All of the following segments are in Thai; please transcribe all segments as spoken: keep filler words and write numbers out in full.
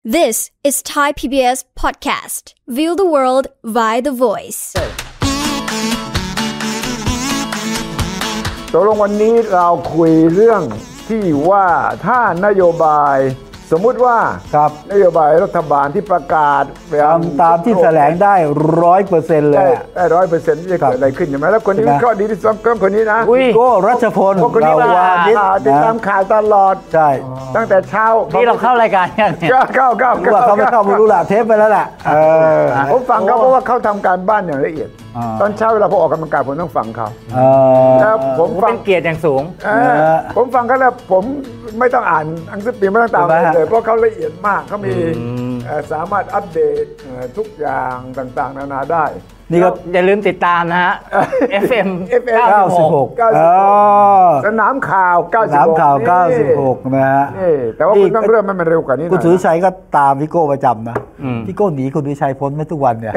This is Thai พี บี เอส podcast. View the world via the voice. ตกลงวันนี้เราคุยเรื่องที่ว่าถ้านโยบายสมมุติว่าครับนโยบายรัฐบาลที่ประกาศทำตามที่แถลงได้ร้อยเปอร์เซ็นต์เลยได้ร้อยเปอร์เซ็นต์จะเกิดอะไรขึ้นใช่ไหมแล้วคนนี้วิเคราะห์ดีที่สุดก็คนนี้นะโก้รัชพลคนนี้วานิชติดตามข่าวตลอดใช่ตั้งแต่เช้านี่เราเข้ารายการกันเนี่ยเข้าเข้าเข้าเขาไม่เข้าไม่รู้ละเทปไปแล้วแหละผมฟังเขาเพราะว่าเขาทำการบ้านอย่างละเอียดตอนเช้าเวลาผมออกกำลังกายผมต้องฟังเขาแล้วผมฟังเป็นเกียรติอย่างสูงผมฟังเขาแล้วผมไม่ต้องอ่านหนังสือพิมพ์ไม่ต้องตามเลยเพราะเขาละเอียดมากเขามีสามารถอัปเดตทุกอย่างต่างๆนานาได้นี่ก็อย่าลืมติดตามนะฮะ เอฟ เอ็มเก้าสิบหกสนามข่าวเก้าสิบหกสนามข่าวเก้าสิบหกนะฮะนี่แต่ว่าคุณต้องเริ่มให้มันเร็วกว่านี้นะคุณสุริชัยก็ตามพี่โก้ประจำนะพี่โก้หนีคุณสุริชัยพ้นไม่ทุกวันเนี่ย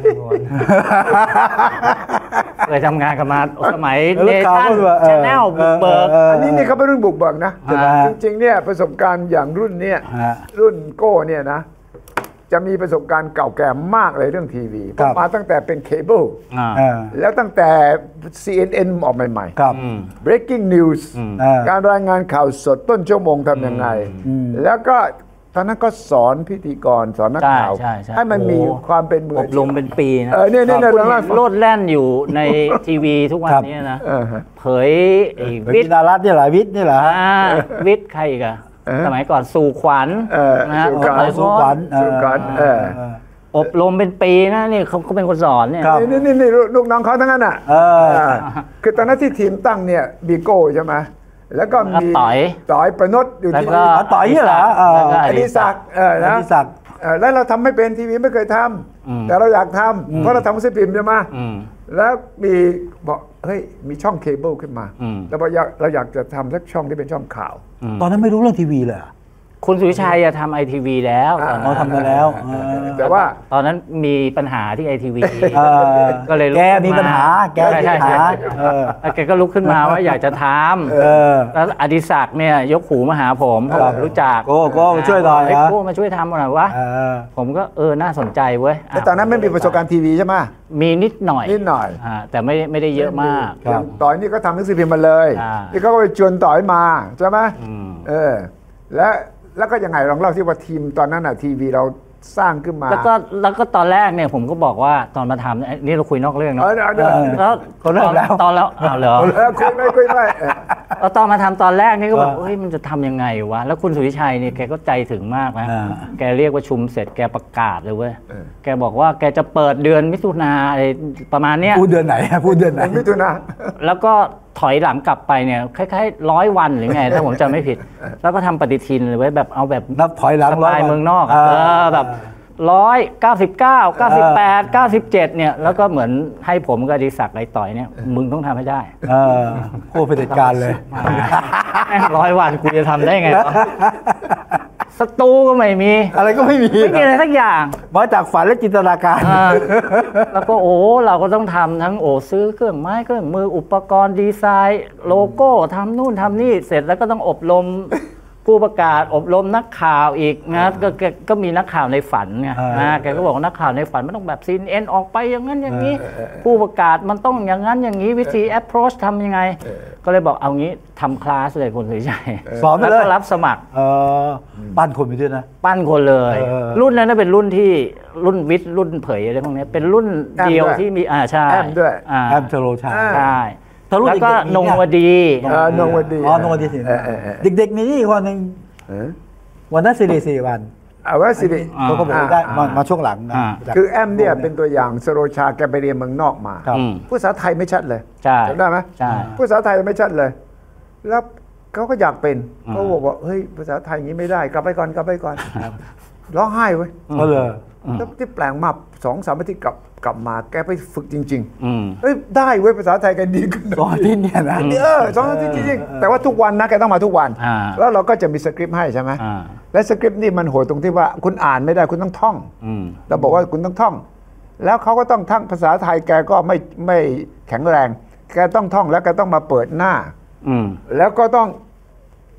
เคยทำงานกันมาสมัยเนชั่นชาแนลบุกเบิกอันนี้นี่เขาเป็นรุ่นบุกเบิกนะจริงๆเนี่ยประสบการณ์อย่างรุ่นเนี้ยรุ่นโก้เนี่ยนะจะมีประสบการณ์เก่าแก่มากเลยเรื่องทีวีมาตั้งแต่เป็นเคเบิลแล้วตั้งแต่ ซี เอ็น เอ็น ออกใหม่ๆ breaking news การรายงานข่าวสดต้นชั่วโมงทำยังไงแล้วก็ตอนนั้นก็สอนพิธีกรสอนนักข่าวให้มันมีความเป็นมืออบรมเป็นปีนะเออเนี่ยเนี่ยโลดแล่นอยู่ในทีวีทุกวันนี้นะเผยวิทย์ดารัตน์เนี่ยหลายวิทย์นี่แหละวิทย์ใครอีกอะสมัยก่อนสู่ขวัญนะสู่ขวัญสู่ขวัญสู่ขวัญอบรมเป็นปีนะนี่เขาเขาเป็นคนสอนเนี่ยนี่นี่นี่ลูกน้องเขาทั้งนั้นอ่ะคือตอนนั้นที่ทีมตั้งเนี่ยบีโก้ใช่ไหมแล้วก็มีต่อยต่อยประนดอยู่ที่ต่อยเหรออดิศักดิ์เออนะอดิศักดิ์แล้วเราทำไม่เป็นทีวีไม่เคยทำแต่เราอยากทำเพราะเราทำหนังสือพิมพ์ใช่ไหมแล้วมีบอกเฮ้ยมีช่องเคเบิลขึ้นมาแล้วเราอยากเราอยากจะทำสักช่องที่เป็นช่องข่าวตอนนั้นไม่รู้เรื่องทีวีเลยคุณสุริชัยจะทำไอทีวีแล้วตอนนั้นทำมาแล้วแต่ว่าตอนนั้นมีปัญหาที่ไอทีวีก็เลยแกมีปัญหาแกมีปัญหาแกก็ลุกขึ้นมาว่าอยากจะทำแล้วอดิศักดิ์เนี่ยยกหูมาหาผมผมรู้จักโก้โก้มาช่วยหน่อยโก้มาช่วยทำหน่อยวะผมก็เออน่าสนใจเว้ยแต่ตอนนั้นไม่มีประสบการณ์ทีวีใช่ไหมมีนิดหน่อยนิดหน่อยแต่ไม่ไม่ได้เยอะมากต่อยนี่ก็ทำหนังสือพิมพ์มาเลยนี่เขาก็ไปชวนต่อยมาใช่ไหมเออและแล้วก็ยังไงลองเล่าที่ว่าทีมตอนนั้นน่ะทีวีเราสร้างขึ้นมาแล้วก็แล้วก็ตอนแรกเนี่ยผมก็บอกว่าตอนมาทำนี่เราคุยนอกเรื่องเนาะแล้วก็เริ่มแล้วตอนแล้วอ้าวเหรอคุยไม่คุยไม่แล้วตอนมาทำตอนแรกนี่ก็แบบเฮ้ยมันจะทำยังไงวะแล้วคุณสุริชัยเนี่ยแกก็ใจถึงมากนะแกเรียกว่าชุมเสร็จแกประกาศเลยเว้ยแกบอกว่าแกจะเปิดเดือนมิถุนาอะไรประมาณเนี้ยพูดเดือนไหนพูดเดือนไหนมิถุนาแล้วก็ถอยหลังกลับไปเนี่ยคล้ายๆร้อยวันหรือไงถ้าผมจำไม่ผิดแล้วก็ทำปฏิทินเลยไว้แบบเอาแบบนับถอยหลังร้อยเมืองนอกเออแบบร้อยเก้าสิบเก้าเก้าสิบแปดเก้าสิบเจ็ดเนี่ยแล้วก็เหมือนให้ผมกับอดิศักดิ์ไรต่อยเนี่ยมึงต้องทำให้ได้เออโอ้เป็นการเลยร้อยวันกูจะทำได้ไงสตูก็ไม่มีอะไรก็ไม่มีไม่มีอะไรสักอย่างมาจากฝันและจินตนาการแล้วก็โอ้เราก็ต้องทำทั้งโอ้ซื้อเครื่องไม้เครื่องมืออุปกรณ์ดีไซน์โลโก้ทำนู่นทำนี่เสร็จแล้วก็ต้องอบรมผู้ประกาศอบรมนักข่าวอีกนะก็ก็มีนักข่าวในฝันไงนะแกก็บอกว่านักข่าวในฝันมันต้องแบบ ซี เอ็น เอ็น ออกไปอย่างนั้นอย่างนี้ผู้ประกาศมันต้องอย่างนั้นอย่างนี้วิธี approach ทำยังไงก็เลยบอกเอางี้ทำคลาสเลยคุณสุริชัยสอนไปเลยแล้วก็รับสมัครปั้นคนไปด้วยนะปั้นคนเลยรุ่นนั้นเป็นรุ่นที่รุ่นวิทย์รุ่นเผยอะไรพวกนี้เป็นรุ่นเดียวที่มีอ่าใช่แอมด้วยแอมเทโลชาใช่แล้วก็นงวดีนงวดีอ๋อนงวดีสิเด็กๆมีนี่คนหนึ่งวันนั้นสิริสี่วันเอาว่าสิริเขาก็บอกได้มาช่วงหลังนะคือแอมเนี่ยเป็นตัวอย่างสโรชาแกไปเรียนเมืองนอกมาภาษาไทยไม่ชัดเลยใช่ได้ไหมใช่ภาษาไทยไม่ชัดเลยแล้วเขาก็อยากเป็นเขาบอกว่าเฮ้ยภาษาไทยอย่างนี้ไม่ได้กลับไปก่อนกลับไปก่อนร้องไห้เว้ยก็เลยแล้วที่แปลงมาสองสามอาทิตย์กลับกลับมาแกไปฝึกจริงๆเฮ้ยได้เว้ยภาษาไทยแกดีขึ้นสองอาทิตย์เนี่ยนะเออสองอาทิตย์จริงๆแต่ว่าทุกวันนะแกต้องมาทุกวันแล้วเราก็จะมีสคริปต์ให้ใช่ไหมและสคริปต์นี่มันโหดตรงที่ว่าคุณอ่านไม่ได้คุณต้องท่องเราบอกว่าคุณต้องท่องแล้วเขาก็ต้องท่องภาษาไทยแกก็ไม่ไม่แข็งแรงแกต้องท่องแล้วแกต้องมาเปิดหน้าแล้วก็ต้อง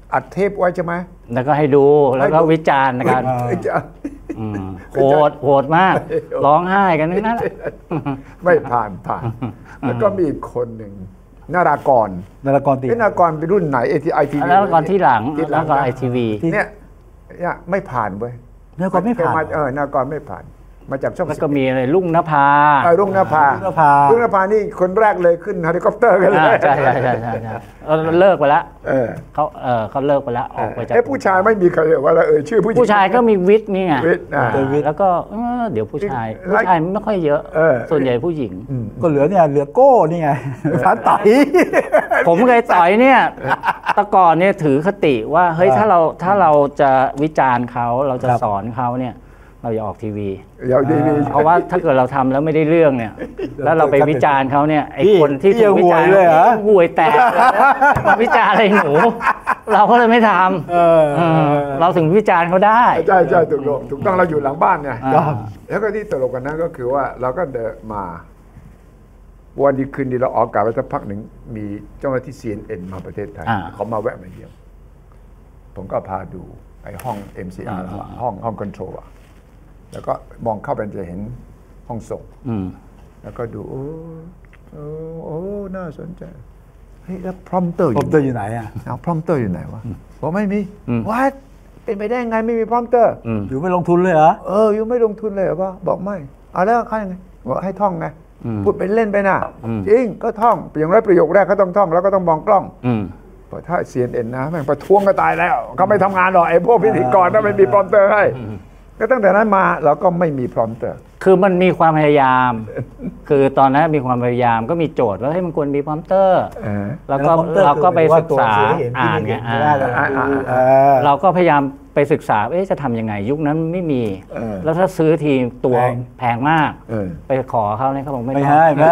อัดเทปไว้ใช่ไหมแล้วก็ให้ดูแล้วก็วิจารณ์กันโหดโหดมากร้องไห้กันนั่นไม่ผ่านผ่านแล้วก็มีคนหนึ่งนารากรนารากรตีนารากรเป็นรุ่นไหน ไอ ที ไอ ที วีนารากรที่หลังนารากร ไอ ที วีเนี่ยเนี่ยไม่ผ่านเว้ยนารากรไม่ผ่านเออนารากรไม่ผ่านมาจากช่องแล้วก็มีอะไรลุงนภาเออลุงนภาลุงนภาลุงนภานี่คนแรกเลยขึ้นเฮลิคอปเตอร์กันเลยใช่ใช่ใช่ใช่ใช่เลิกไปแล้วเขาเออเขาเลิกไปแล้วออกไปจากไอ้ผู้ชายไม่มีใครเรียกว่าเออชื่อผู้หญิงผู้ชายก็มีวิทย์นี่ไงวิทย์แล้วก็เดี๋ยวผู้ชายผู้ชายไม่ค่อยเยอะส่วนใหญ่ผู้หญิงก็เหลือเนี่ยเหลือโก้นี่ไงพันต่อยผมเคยต่อยเนี่ยตะก่อนเนี่ยถือคติว่าเฮ้ยถ้าเราถ้าเราจะวิจารณ์เขาเราจะสอนเขาเนี่ยเราอย่าออกทีวีเพราะว่าถ้าเกิดเราทำแล้วไม่ได้เรื่องเนี่ยแล้วเราไปวิจารณ์เขาเนี่ยไอ้คนที่ถูกวิจารณ์เลยเหรอห่วยแตกมาวิจารณ์อะไรหนูเราก็เลยไม่ทำเราถึงวิจารณ์เขาได้ใช่ใช่ถูกถูกต้องเราอยู่หลังบ้านไงแล้วก็ที่ตลกกันนั้นก็คือว่าเราก็เดินมาวันดีคืนดีเราออกอากาศไปสักพักหนึ่งมีเจ้าหน้าที่ ซี เอ็น เอ็น มาประเทศไทยเขามาแวะมาเยี่ยมผมก็พาดูไอ้ห้อง เอ็ม ซี อาร์ ห้องห้องคอนโทรลอะแล้วก็มองเข้าไปจะเห็นห้องส่งแล้วก็ดูโอ้โอ้โอ้น่าสนใจเฮ้ยแล้วพรอมเตอร์พรอมเตอร์อยู่ไหนอ่ะเอาพรอมเตอร์อยู่ไหนวะบอกไม่มีว่าเป็นไปได้ไงไม่มีพรอมเตอร์อยู่ไม่ลงทุนเลยเหรอเอออยู่ไม่ลงทุนเลยเหรอวะบอกไม่เอาแล้วเขายังไงบอกให้ท่องไงพูดเป็นเล่นไปน่ะจริงก็ท่องอย่างไรประโยคแรกเขาต้องท่องแล้วก็ต้องมองกล้องเพราะถ้า ซี เอ็น เอ็น นะแม่งประท้วงก็ตายแล้วเขาไม่ทำงานหรอกไอ้พวกพิธีกรถ้าไม่มีพรอมเตอร์ให้ก็ตั้งแต่นั้นมาเราก็ไม่มีพรอมเตอร์คือมันมีความพยายามคือตอนนั้นมีความพยายามก็มีโจทย์ว่าให้มันควรมีพรอมเตอร์แล้วก็เราก็ไปศึกษาอ่านไงเราก็พยายามไปศึกษาเอ๊ะจะทำยังไงยุคนั้นไม่มีแล้วถ้าซื้อทีตัวแพงมากไปขอเขาเนี่ยเขาบอกไม่ได้ไม่ไม่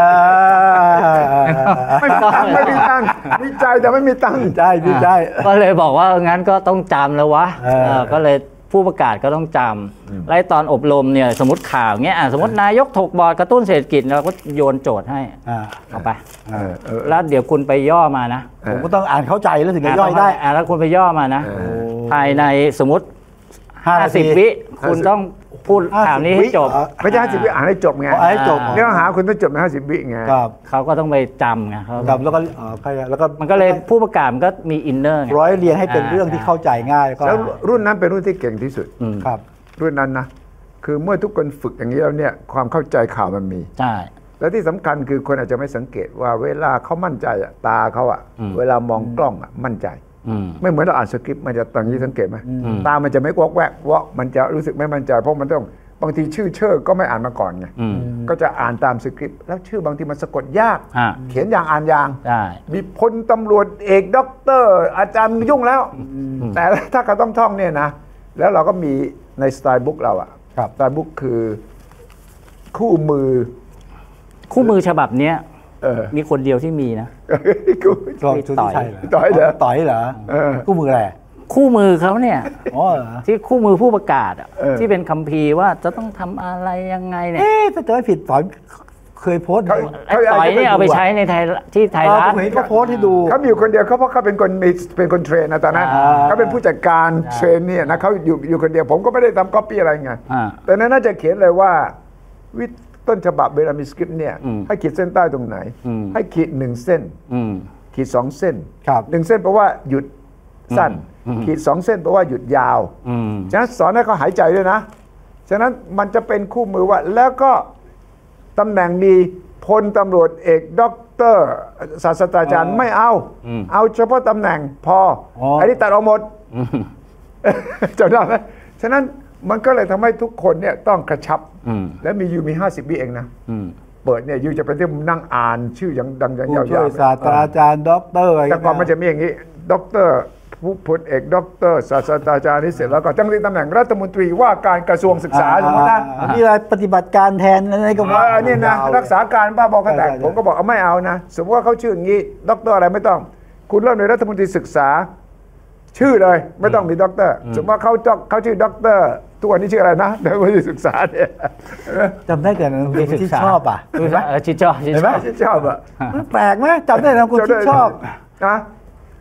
ไม่ไม่มีตังค์มีใจแต่ไม่มีตังค์ใจมีใจก็เลยบอกว่างั้นก็ต้องจำแล้ววะก็เลยผู้ประกาศก็ต้องจำไล่ตอนอบรมเนี่ยสมมติข่าวเงี้ยสมมตินายกถกบอร์ดกระตุ้นเศรษฐกิจเราก็โยนโจทย์ให้เอาไปแล้วเดี๋ยวคุณไปย่อมานะผมก็ต้องอ่านเข้าใจแล้วถึงจะย่อยได้แล้วคุณไปย่อมานะภายในสมมติห้าสิบวิคุณต้องพูดข่าวนี้ให้จบไม่ใช่ห้าสิบวิอ่านให้จบไงให้จบเนื้อหาคุณต้องจบในห้าสิบวิไงเขาก็ต้องไปจำไงเขาแล้วก็แล้วก็มันก็เลยผู้ประกาศมันก็มีอินเนอร์ร้อยเรียงให้เป็นเรื่องที่เข้าใจง่ายแล้วรุ่นนั้นเป็นรุ่นที่เก่งที่สุดครับรุ่นนั้นนะคือเมื่อทุกคนฝึกอย่างนี้แล้วเนี่ยความเข้าใจข่าวมันมีใช่และที่สำคัญคือคนอาจจะไม่สังเกตว่าเวลาเขามั่นใจอะตาเขาอะเวลามองกล้องอะมั่นใจไม่เหมือนเราอ่านสคริปต์มันจะตอนนี้สังเกตไหมตามันจะไม่วอกแวกว่ามันจะรู้สึกไม่มั่นใจเพราะมันต้องบางทีชื่อเชิดก็ไม่อ่านมาก่อนไงก็จะอ่านตามสคริปต์แล้วชื่อบางทีมันสะกดยากเขียนอย่างอ่านอย่างมีพลตำรวจเอกด็อกเตอร์อาจารย์ยุ่งแล้วแต่ถ้าเขาต้องท่องเนี่ยนะแล้วเราก็มีในสไตล์บุ๊กเราอะสไตล์บุ๊กคือคู่มือคู่มือฉบับเนี้ยมีคนเดียวที่มีนะต่อยต่อยเหรอต่อยเหรอคู่มืออะไรคู่มือเขาเนี่ยที่คู่มือผู้ประกาศที่เป็นคัมภีร์ว่าจะต้องทำอะไรยังไงเนี่ยเอ๊ะถ้าจะไม่ผิดต่อยเคยโพสต์ต่อยเนี่ยเอาไปใช้ในไทยที่ไทยรัฐเขาโพสต์ให้ดูเขามีอยู่คนเดียวเขาเพราะเขาเป็นคนมีเป็นคนเทรนนะตอนนั้นเขาเป็นผู้จัดการเทรนเนี่ยนะเขาอยู่อยู่คนเดียวผมก็ไม่ได้ทำก๊อปปี้อะไรไงแต่นั้นน่าจะเขียนเลยว่าวิต้นฉบับเวลามีสคริปต์เนี่ยให้ขีดเส้นใต้ตรงไหนให้ขีดหนึ่งเส้นขีดสองเส้นหนึ่งเส้นแปลว่าหยุดสั้นขีดสองเส้นแปลว่าหยุดยาวฉะนั้นสอนให้เขาหายใจด้วยนะฉะนั้นมันจะเป็นคู่มือว่าแล้วก็ตำแหน่งมีพลตำรวจเอกด็อกเตอร์ศาสตราจารย์ไม่เอาเอาเฉพาะตำแหน่งพออันนี้ตัดออกหมดจำได้ไหมฉะนั้นมันก็เลยทำให้ทุกคนเนี่ยต้องกระชับและมีอยู่มีห้าสิบวิเองนะเปิดเนี่ยยูจะไปที่นั่งอ่านชื่ออย่างดังอย่างยาวๆผู้ช่วยศาสตราจารย์ด็อกเตอร์แต่ก่อนมันจะมีอย่างนี้ด็อกเตอร์ผู้พลเอกด็อกเตอร์ศาสตราจารย์นี่เสร็จแล้วก็ตั้งตำแหน่งรัฐมนตรีว่าการกระทรวงศึกษาสมมตินะมีอะไรปฏิบัติการแทนอะไรก็ว่าอันนี้นะรักษาการบ้าบอกันแต่ผมก็บอกเอาไม่เอานะสมมติว่าเขาชื่ออย่างนี้ด็อกเตอร์อะไรไม่ต้องคุณเริ่มในรัฐมนตรีศึกษาชื่อเลยไม่ต้องมีด็อกเตอร์สมมติว่าเขาเขาชื่อด็อกเตอร์ตัวนี้ชื่ออะไรนะรัฐมนตรีศึกษาเนี่ยจำได้แต่นามคุณที่ชอบอ่ะเห็นไหมชิชอบชิชอบอ่ะมันแปลกไหมจำได้นามคุณที่ชอบนะ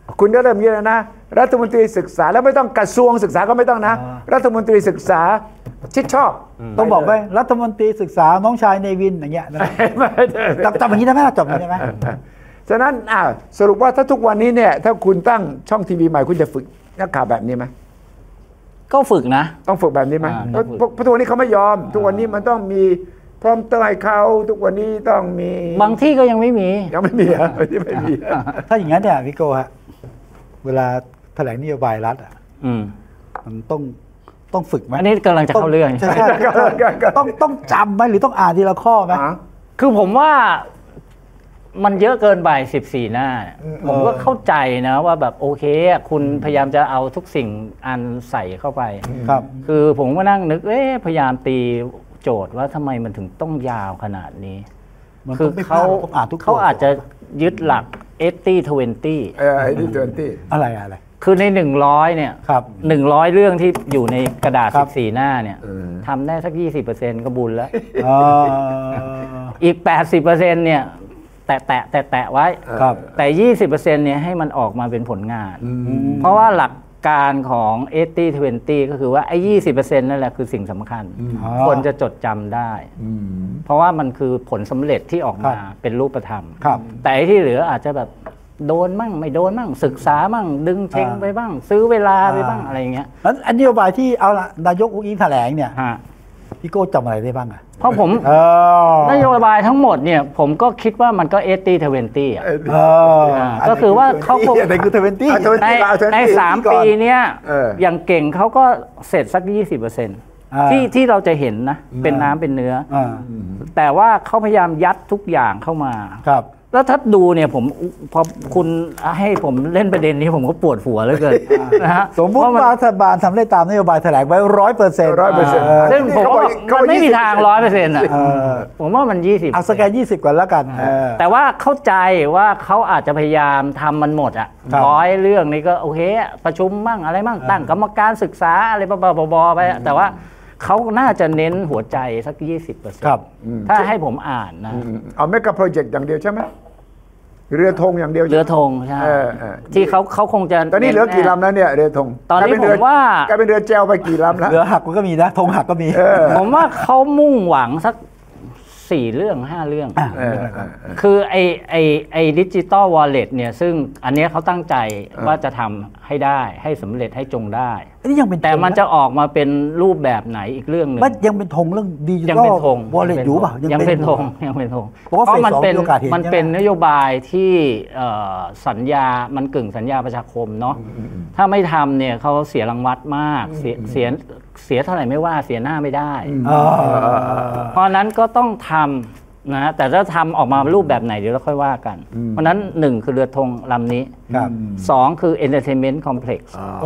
คุณก็เริ่มงี้แล้วนะรัฐมนตรีศึกษาแล้วไม่ต้องกระทรวงศึกษาก็ไม่ต้องนะรัฐมนตรีศึกษาชิดชอบต้องบอกไว้รัฐมนตรีศึกษาน้องชายเนวินอย่างเงี้ยจำจำอย่างนี้ได้ไหมจำอย่างนี้ได้ไหมฉะนั้นอ่าสรุปว่าถ้าทุกวันนี้เนี่ยถ้าคุณตั้งช่องทีวีใหม่คุณจะฝึกนักข่าวแบบนี้ไหมก็ฝึกนะต้องฝึกแบบนี้ไหมเพราะทุกวันนี้เขาไม่ยอมทุกวันนี้มันต้องมีพร้อมเตยเขาทุกวันนี้ต้องมีบางที่ก็ยังไม่มียังไม่มีอ่ะที่ไม่มีถ้าอย่างนั้นเนี่ยพี่โก้ฮะเวลาแถลงนโยบายรัฐอ่ะมันต้องต้องฝึกไหมอันนี้กำลังจะเข้าเรื่องใช่ต้องต้องจำไหมหรือต้องอ่านทีละข้อไหมคือผมว่ามันเยอะเกินไปสิบสี่หน้าผมก็เข้าใจนะว่าแบบโอเคคุณพยายามจะเอาทุกสิ่งอันใส่เข้าไปครับคือผมก็นั่งนึกเอ๊ะพยายามตีโจทย์ว่าทำไมมันถึงต้องยาวขนาดนี้คือเขาเขาอาจจะยึดหลักแปดสิบ ยี่สิบเออไอ้นี่ยี่สิบอะไรอะไรคือในหนึ่งร้อยเนี่ยหนึ่งร้อยเรื่องที่อยู่ในกระดาษสิบสี่หน้าเนี่ยทำได้สัก ยี่สิบเปอร์เซ็นต์ ก็บุญแล้วอีก แปดสิบเปอร์เซ็นต์ เนี่ยแตะแตะแตะแตะไว้แต่ ยี่สิบเปอร์เซ็นต์ เนี่ยให้มันออกมาเป็นผลงานเพราะว่าหลักการของแปดสิบ ยี่สิบก็คือว่าไอ้ ยี่สิบเปอร์เซ็นต์ นั่นแหละคือสิ่งสำคัญคนจะจดจำได้เพราะว่ามันคือผลสำเร็จที่ออกมาเป็นรูปธรรมแต่ที่เหลืออาจจะแบบโดนมั่งไม่โดนมั่งศึกษามั่งดึงเชงไปบ้างซื้อเวลาไปบ้างอะไรอย่างเงี้ยแล้วอันนโยบายที่เอาละนายกอุ้งอิงแถลงเนี่ยพี่โก้จำอะไรได้บ้างอ่ะเพราะผมนโยบายทั้งหมดเนี่ยผมก็คิดว่ามันก็แปดสิบ ยี่สิบอ่ะก็คือว่าเขาคงในคือยี่สิบในในสามปีเนี้ยอย่างเก่งเขาก็เสร็จสัก ยี่สิบเปอร์เซ็นต์ ที่ที่เราจะเห็นนะเป็นน้ำเป็นเนื้อแต่ว่าเขาพยายามยัดทุกอย่างเข้ามาครับแล้วถ้าดูเนี่ยผมพอคุณให้ผมเล่นประเด็นนี้ผมก็ปวดหัวเหลือเกินนะฮะสมมติว่ารัฐบาลทำได้ตามนโยบายแถลงไว้ร้อยเปอร์เซ็นต์ร้อยเปอร์เซ็นต์ซึ่งผมว่ามันไม่มีทางร้อยเปอร์เซ็นต์อ่ะผมว่ามันยี่สิบเอาสแกนยี่สิบก่อนแล้วกันแต่ว่าเข้าใจว่าเขาอาจจะพยายามทำมันหมดอ่ะร้อยเรื่องนี้ก็โอเคประชุมมั่งอะไรมั่งตั้งกรรมการศึกษาอะไรบอๆไปแต่ว่าเขาน่าจะเน้นหัวใจสัก ยี่สิบเปอร์เซ็นต์ครับถ้าให้ผมอ่านนะเอาเมกะโปรเจกต์อย่างเดียวใช่ไหมเรือธงอย่างเดียวเรือธงใช่ที่เขาเขาคงจะตอนนี้เหลือกี่ลำแล้วเนี่ยเรือธงตอนนี้ผมว่ากลายเป็นเรือแจวไปกี่ลำแล้วเรือหักก็มีนะธงหักก็มีผมว่าเขามุ่งหวังสักสี่เรื่องห้าเรื่องคือไอไอไอดิจิตอลวอลเล็ตเนี่ยซึ่งอันนี้เขาตั้งใจว่าจะทำให้ได้ให้สำเร็จให้จงได้แต่มันจะออกมาเป็นรูปแบบไหนอีกเรื่องหนึ่งมันยังเป็นธงเรื่องดิจิตอลวอลเล็ตอยู่ป่ะยังเป็นธงยังเป็นธงเพราะมันเป็นมันเป็นนโยบายที่สัญญามันกึ่งสัญญาประชาคมเนาะถ้าไม่ทำเนี่ยเขาเสียรางวัลมากเสียเสียเสียเท่าไหร่ไม่ว่าเสียหน้าไม่ได้เพราะนั้นก็ต้องทำนะแต่ถ้าทำออกมารูปแบบไหนเดี๋ยวเราค่อยว่ากันเพราะนั้นหนึ่งคือเรือธงลำนี้สองคือ entertainment complex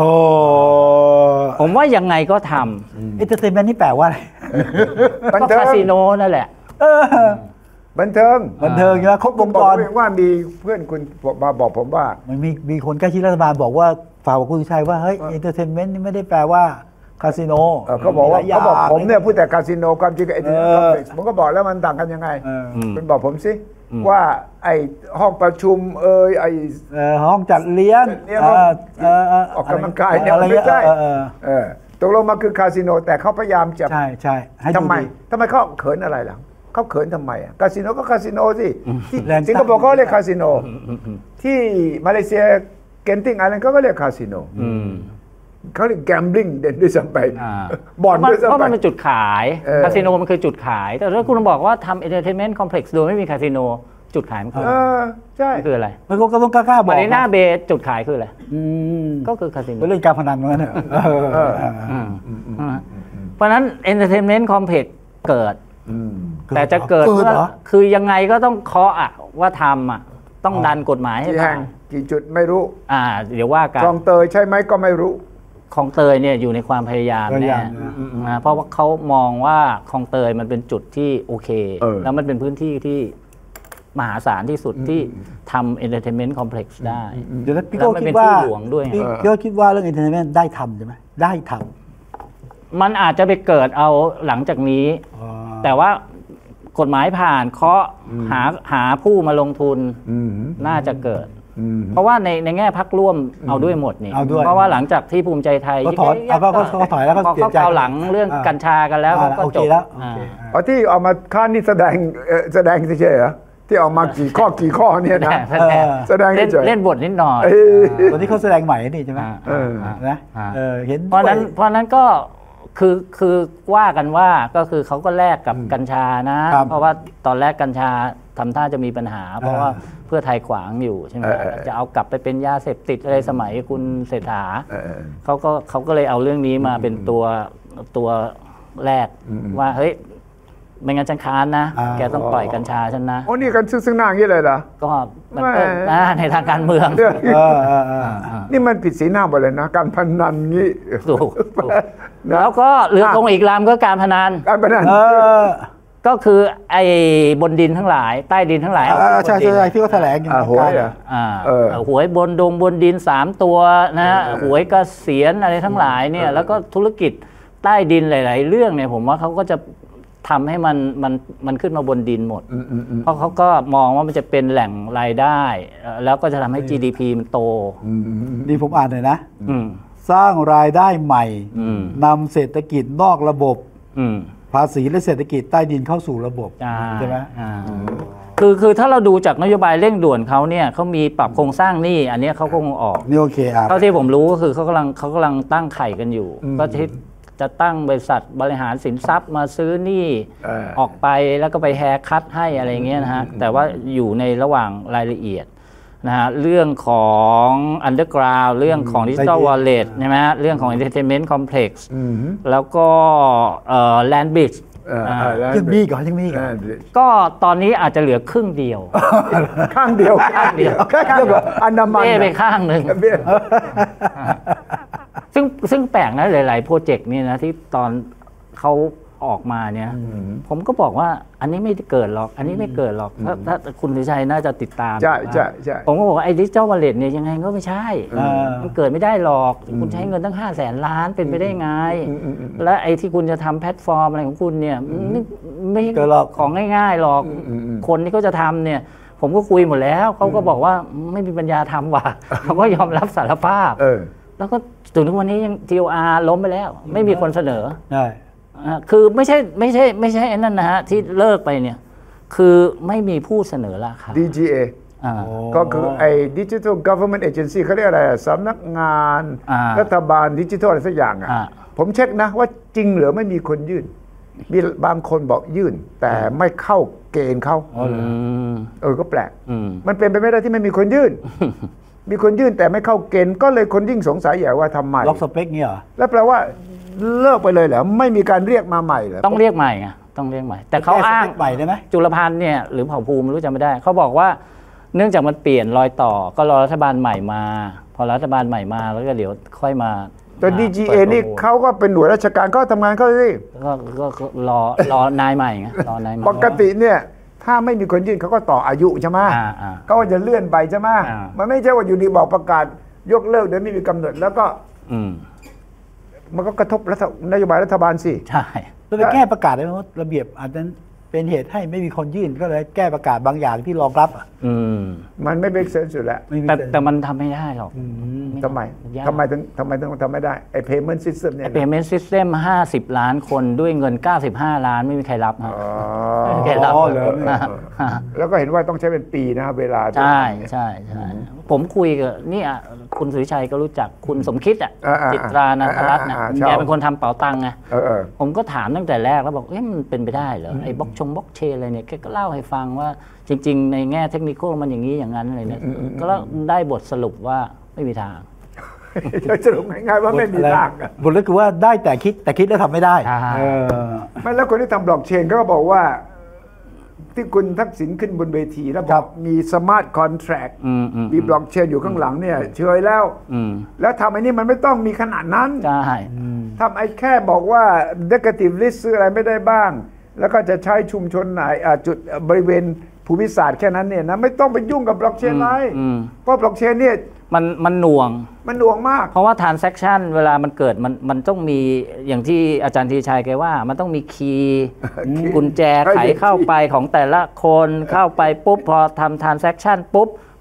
ผมว่ายังไงก็ทำ entertainment นี่แปลว่าอะไรก็คาสิโนนั่นแหละบันเทิงบันเทิงนะครบวงจรว่ามีเพื่อนคุณมาบอกผมว่ามันมีมีคนใกล้ชิดรัฐบาลบอกว่าฝากบอกคุณชัยว่าเฮ้ย entertainment นี่ไม่ได้แปลว่าคาสิโนเขาบอกว่าเขาบอกผมเนี่ยพูดแต่คาสิโนความจริงกับเอเอนเตอร์เทนเมนต์ผมก็บอกแล้วมันต่างกันยังไงคุณบอกผมสิว่าไอห้องประชุมเอ่ยไอห้องจัดเลี้ยงออกกำลังกายเนี่ยไม่ใช่ตกลงมาคือคาสิโนแต่เขาพยายามจะใช่ใช่ทำไมทำไมเขาเขินอะไรล่ะเขาเขินทำไมอ่ะคาสิโนก็คาสิโนสิที่สิงคโปร์เขาเรียกคาสิโนที่มาเลเซียเกนติ้งอะไรก็เรียกคาสิโนเขาเรียกแกมบลิงเด่นด้วยซ้ำไปบ่อนด้วยซ้ำไปเพราะมันเป็นจุดขายคาสิโนมันคือจุดขายแต่ถ้าคุณบอกว่าทำเอนเตอร์เทนเมนต์คอมเพล็กซ์โดยไม่มีคาสิโนจุดขายมันคือใช่คืออะไรมันก็ต้องกล้าๆบอกมารีน่าเบย์จุดขายคืออะไรก็คือคาสิโนเล่นการพนันเหมือนกันเพราะนั้นเอนเตอร์เทนเมนต์คอมเพล็กซ์เกิดแต่จะเกิดคือยังไงก็ต้องเคาะอ่ะว่าทำอ่ะต้องดันกฎหมายให้ได้กี่จุดไม่รู้อ่าเดี๋ยวว่ากันคลองเตยใช่ไหมก็ไม่รู้คลองเตยเนี่ยอยู่ในความพยายามแน่นะเพราะว่าเขามองว่าคลองเตยมันเป็นจุดที่โอเคแล้วมันเป็นพื้นที่ที่มหาศาลที่สุดที่ทำเอนเตอร์เทนเมนต์คอมเพล็กซ์ได้เดี๋ยวพี่โก้คิดว่าพี่โก้คิดว่าเรื่องเอนเตอร์เทนเมนต์ได้ทำใช่ไหมได้ทำมันอาจจะไปเกิดเอาหลังจากนี้แต่ว่ากฎหมายผ่านเคาะหาหาผู้มาลงทุนน่าจะเกิดเพราะว่าในในแง่พักร่วมเอาด้วยหมดนี่เพราะว่าหลังจากที่ภูมิใจไทยก็ถอนเอาเขาถอยแล้วก็เปลี่ยนใจเขาหลังเรื่องกัญชากันแล้วก็จบแล้วอ๋อที่ออกมาค้านนี่แสดงแสดงเฉยๆเหรอที่ออกมากี่ข้อกี่ข้อเนี่ยนะแสดงเฉยเล่นบทนิดหน่อยตัวที่เขาแสดงใหม่นี่ใช่ไหมนะเห็นเพราะนั้นเพราะนั้นก็คือคือว่ากันว่าก็คือเขาก็แลกกับกัญชานะเพราะว่าตอนแรกกัญชาทำท่าจะมีปัญหาเพราะว่าเพื่อไทยขวางอยู่ใช่ไหมจะเอากลับไปเป็นยาเสพติดอะไรสมัยคุณเศรษฐาเขาก็เขาก็เลยเอาเรื่องนี้มาเป็นตัวตัวแรกว่าเฮ้ยไม่งั้นฉันค้านนะแกต้องปล่อยกัญชาฉันนะโอ้นี่กันซึ่งหน้าอย่างนี้เลยเหรอก็มันก็ในทางการเมืองนี่มันผิดศีลห้าหมดเลยนะการพนันงี้ถูกแล้วก็เรือธงอีกลำก็การพนันการพนันก็คือไอ้บนดินทั้งหลายใต้ดินทั้งหลายใช่ใช่ที่เขาแถลงอยู่หวยหวยบนดงบนดินสามตัวนะหวยเกษียณอะไรทั้งหลายเนี่ยแล้วก็ธุรกิจใต้ดินหลายๆเรื่องเนี่ยผมว่าเขาก็จะทำให้มันมันมันขึ้นมาบนดินหมดเพราะเขาก็มองว่ามันจะเป็นแหล่งรายได้แล้วก็จะทำให้ จี ดี พี มันโตนี่ผมอ่านเลยนะสร้างรายได้ใหม่นำเศรษฐกิจนอกระบบภาษีและเศรษฐกิจใต้ดินเข้าสู่ระบบใช่ไหมคือคือถ้าเราดูจากนโยบายเร่งด่วนเขาเนี่ยเขามีปรับโครงสร้างหนี้อันนี้เขาคงออกนี่โอเคครับเท่าที่ผมรู้ก็คือเขากำลังเขากำลังตั้งไข่กันอยู่ก็ที่จะตั้งบริษัทบริหารสินทรัพย์มาซื้อหนี้ออกไปแล้วก็ไปแฮร์คัทให้อะไรเงี้ยนะฮะแต่ว่าอยู่ในระหว่างรายละเอียดนะฮะเรื่องของ Underground เรื่องของ Digital Wallet ใช่ไหมฮะเรื่องของ Entertainment Complex แล้วก็ Land Bridge ยังมีก่อนยังมีก่อนก็ตอนนี้อาจจะเหลือครึ่งเดียวข้างเดียวข้างเดียวข้างเดียวอันดามันไปข้างหนึ่งซึ่งซึ่งแปลกนะหลายๆโปรเจกต์นี่นะที่ตอนเขาออกมาเนี่ยผมก็บอกว่าอันนี้ไม่เกิดหรอกอันนี้ไม่เกิดหรอกถ้าถ้าคุณสุชัยน่าจะติดตามใช่ใช่ใช่ผมก็บอกว่าไอ้ดิจิทัลวอลเล็ตเนี่ยยังไงก็ไม่ใช่มันเกิดไม่ได้หรอกคุณใช้เงินตั้งห้าแสนล้านเป็นไปได้ไงและไอ้ที่คุณจะทำแพลตฟอร์มอะไรของคุณเนี่ยไม่ไม่ของง่ายๆหรอกคนที่เขาจะทำเนี่ยผมก็คุยหมดแล้วเขาก็บอกว่าไม่มีปัญญาทำว่ะเขาก็ยอมรับสารภาพแล้วก็ถึงทุกวันนี้ยัง ที โอ อาร์ ล้มไปแล้วไม่มีคนเสนอใช่คือไม่ใช่ไม่ใช่ไม่ใช่ไอ้นั่นนะฮะที่เลิกไปเนี่ยคือไม่มีผู้เสนอราคาดี จี เอ ก็คือไอ้ Digital Government Agency เขาเรียกอะไรสำนักงานรัฐบาลดิจิทัลอะไรสักอย่างอ่ะผมเช็คนะว่าจริงหรือไม่มีคนยื่นมีบางคนบอกยื่นแต่ไม่เข้าเกณฑ์เขาเออก็แปลกมันเป็นไปไม่ได้ที่ไม่มีคนยื่นมีคนยื่นแต่ไม่เข้าเกณฑ์ก็เลยคนยิ่งสงสัยใหญ่ว่าทำไมล็อกสเปคเนี่ยเหรอแล้วแปลว่าเลิกไปเลยเหรอไม่มีการเรียกมาใหม่เหรอต้องเรียกใหม่ไงต้องเรียกใหม่แต่เขาอ้างใหม่ได้ไหมจุลพันธ์เนี่ยหรือเผ่าภูมิไม่รู้จำไม่ได้เขาบอกว่าเนื่องจากมันเปลี่ยนรอยต่อก็รอรัฐบาลใหม่มาพอรัฐบาลใหม่มาแล้วก็เดี๋ยวค่อยมาแต่ ดี จี เอ นี่เขาก็เป็นหน่วยราชการก็ทำงานเขาสิก็ก็รอรอนายใหม่ไงรอนายใหม่ปกติเนี่ยถ้าไม่มีคนยื่นเขาก็ต่ออายุใช่ไหมเขาจะเลื่อนไปใช่ไหมมันไม่ใช่ว่าอยู่ดีบอกประกาศยกเลิกโดยไม่มีกำหนดแล้วก็มันก็กระทบนโยบายรัฐบาลสิใช่แล้วไปแก้ประกาศได้ไหมว่าระเบียบอาจจะเป็นเหตุให้ไม่มีคนยื่นก็เลยแก้ประกาศบางอย่างที่รองรับอืมมันไม่เป็นเซนส์อยู่แล้วแต่แต่มันทำไม่ได้หรอกทำไมทำไมถึงทำไมถึงทำไม่ได้ไอ้ payment system เนี่ย payment system ห้าสิบล้านคนด้วยเงินเก้าสิบห้าล้านไม่มีใครรับนะไม่มีใครรับแล้วก็เห็นว่าต้องใช้เป็นปีนะเวลาใช่ใช่ใช่ผมคุยกับนี่คุณสุริชัยก็รู้จักคุณสมคิดอ่ะจิตรานันทรัตน์นะแกเป็นคนทำเป๋าตังค์ไงผมก็ถามตั้งแต่แรกแล้วบอกเอ๊ะมันเป็นไปได้เหรอไอ้บล็อกชงบล็อกเชนอะไรเนี่ยแกก็เล่าให้ฟังว่าจริงๆในแง่เทคนิคมันอย่างนี้อย่างนั้นอะไรเนี่ยก็ได้บทสรุปว่าไม่มีทางสรุปง่ายๆว่าไม่มีทางบทก็คือว่าได้แต่คิดแต่คิดแล้วทำไม่ได้ไม่แล้วคนที่ทำบล็อกเชนก็บอกว่าที่คุณทักษิณขึ้นบนเวทีแล้วบอกมีสมาร์ทคอนแทรคมีบล็อกเชนอยู่ข้างหลังเนี่ยเฉยแล้วแล้วทำไอ้นี่มันไม่ต้องมีขนาดนั้นใช่ทำไอ้แค่บอกว่า negative list ซื้ออะไรไม่ได้บ้างแล้วก็จะใช้ชุมชนไหนจุดบริเวณภูมิศาสตร์แค่นั้นเนี่ยนะไม่ต้องไปยุ่งกับบล็อกเชนเลยเพราะบล็อกเชนเนี่ยมันมันหน่วงมันหน่วงมากเพราะว่า transaction เวลามันเกิดมันมันต้องมีอย่างที่อาจารย์ธีรชัยแกว่ามันต้องมีคีย์กุญแจไขเข้าไปของแต่ละคนเข้าไปปุ๊บพอทำ transaction ปุ๊บ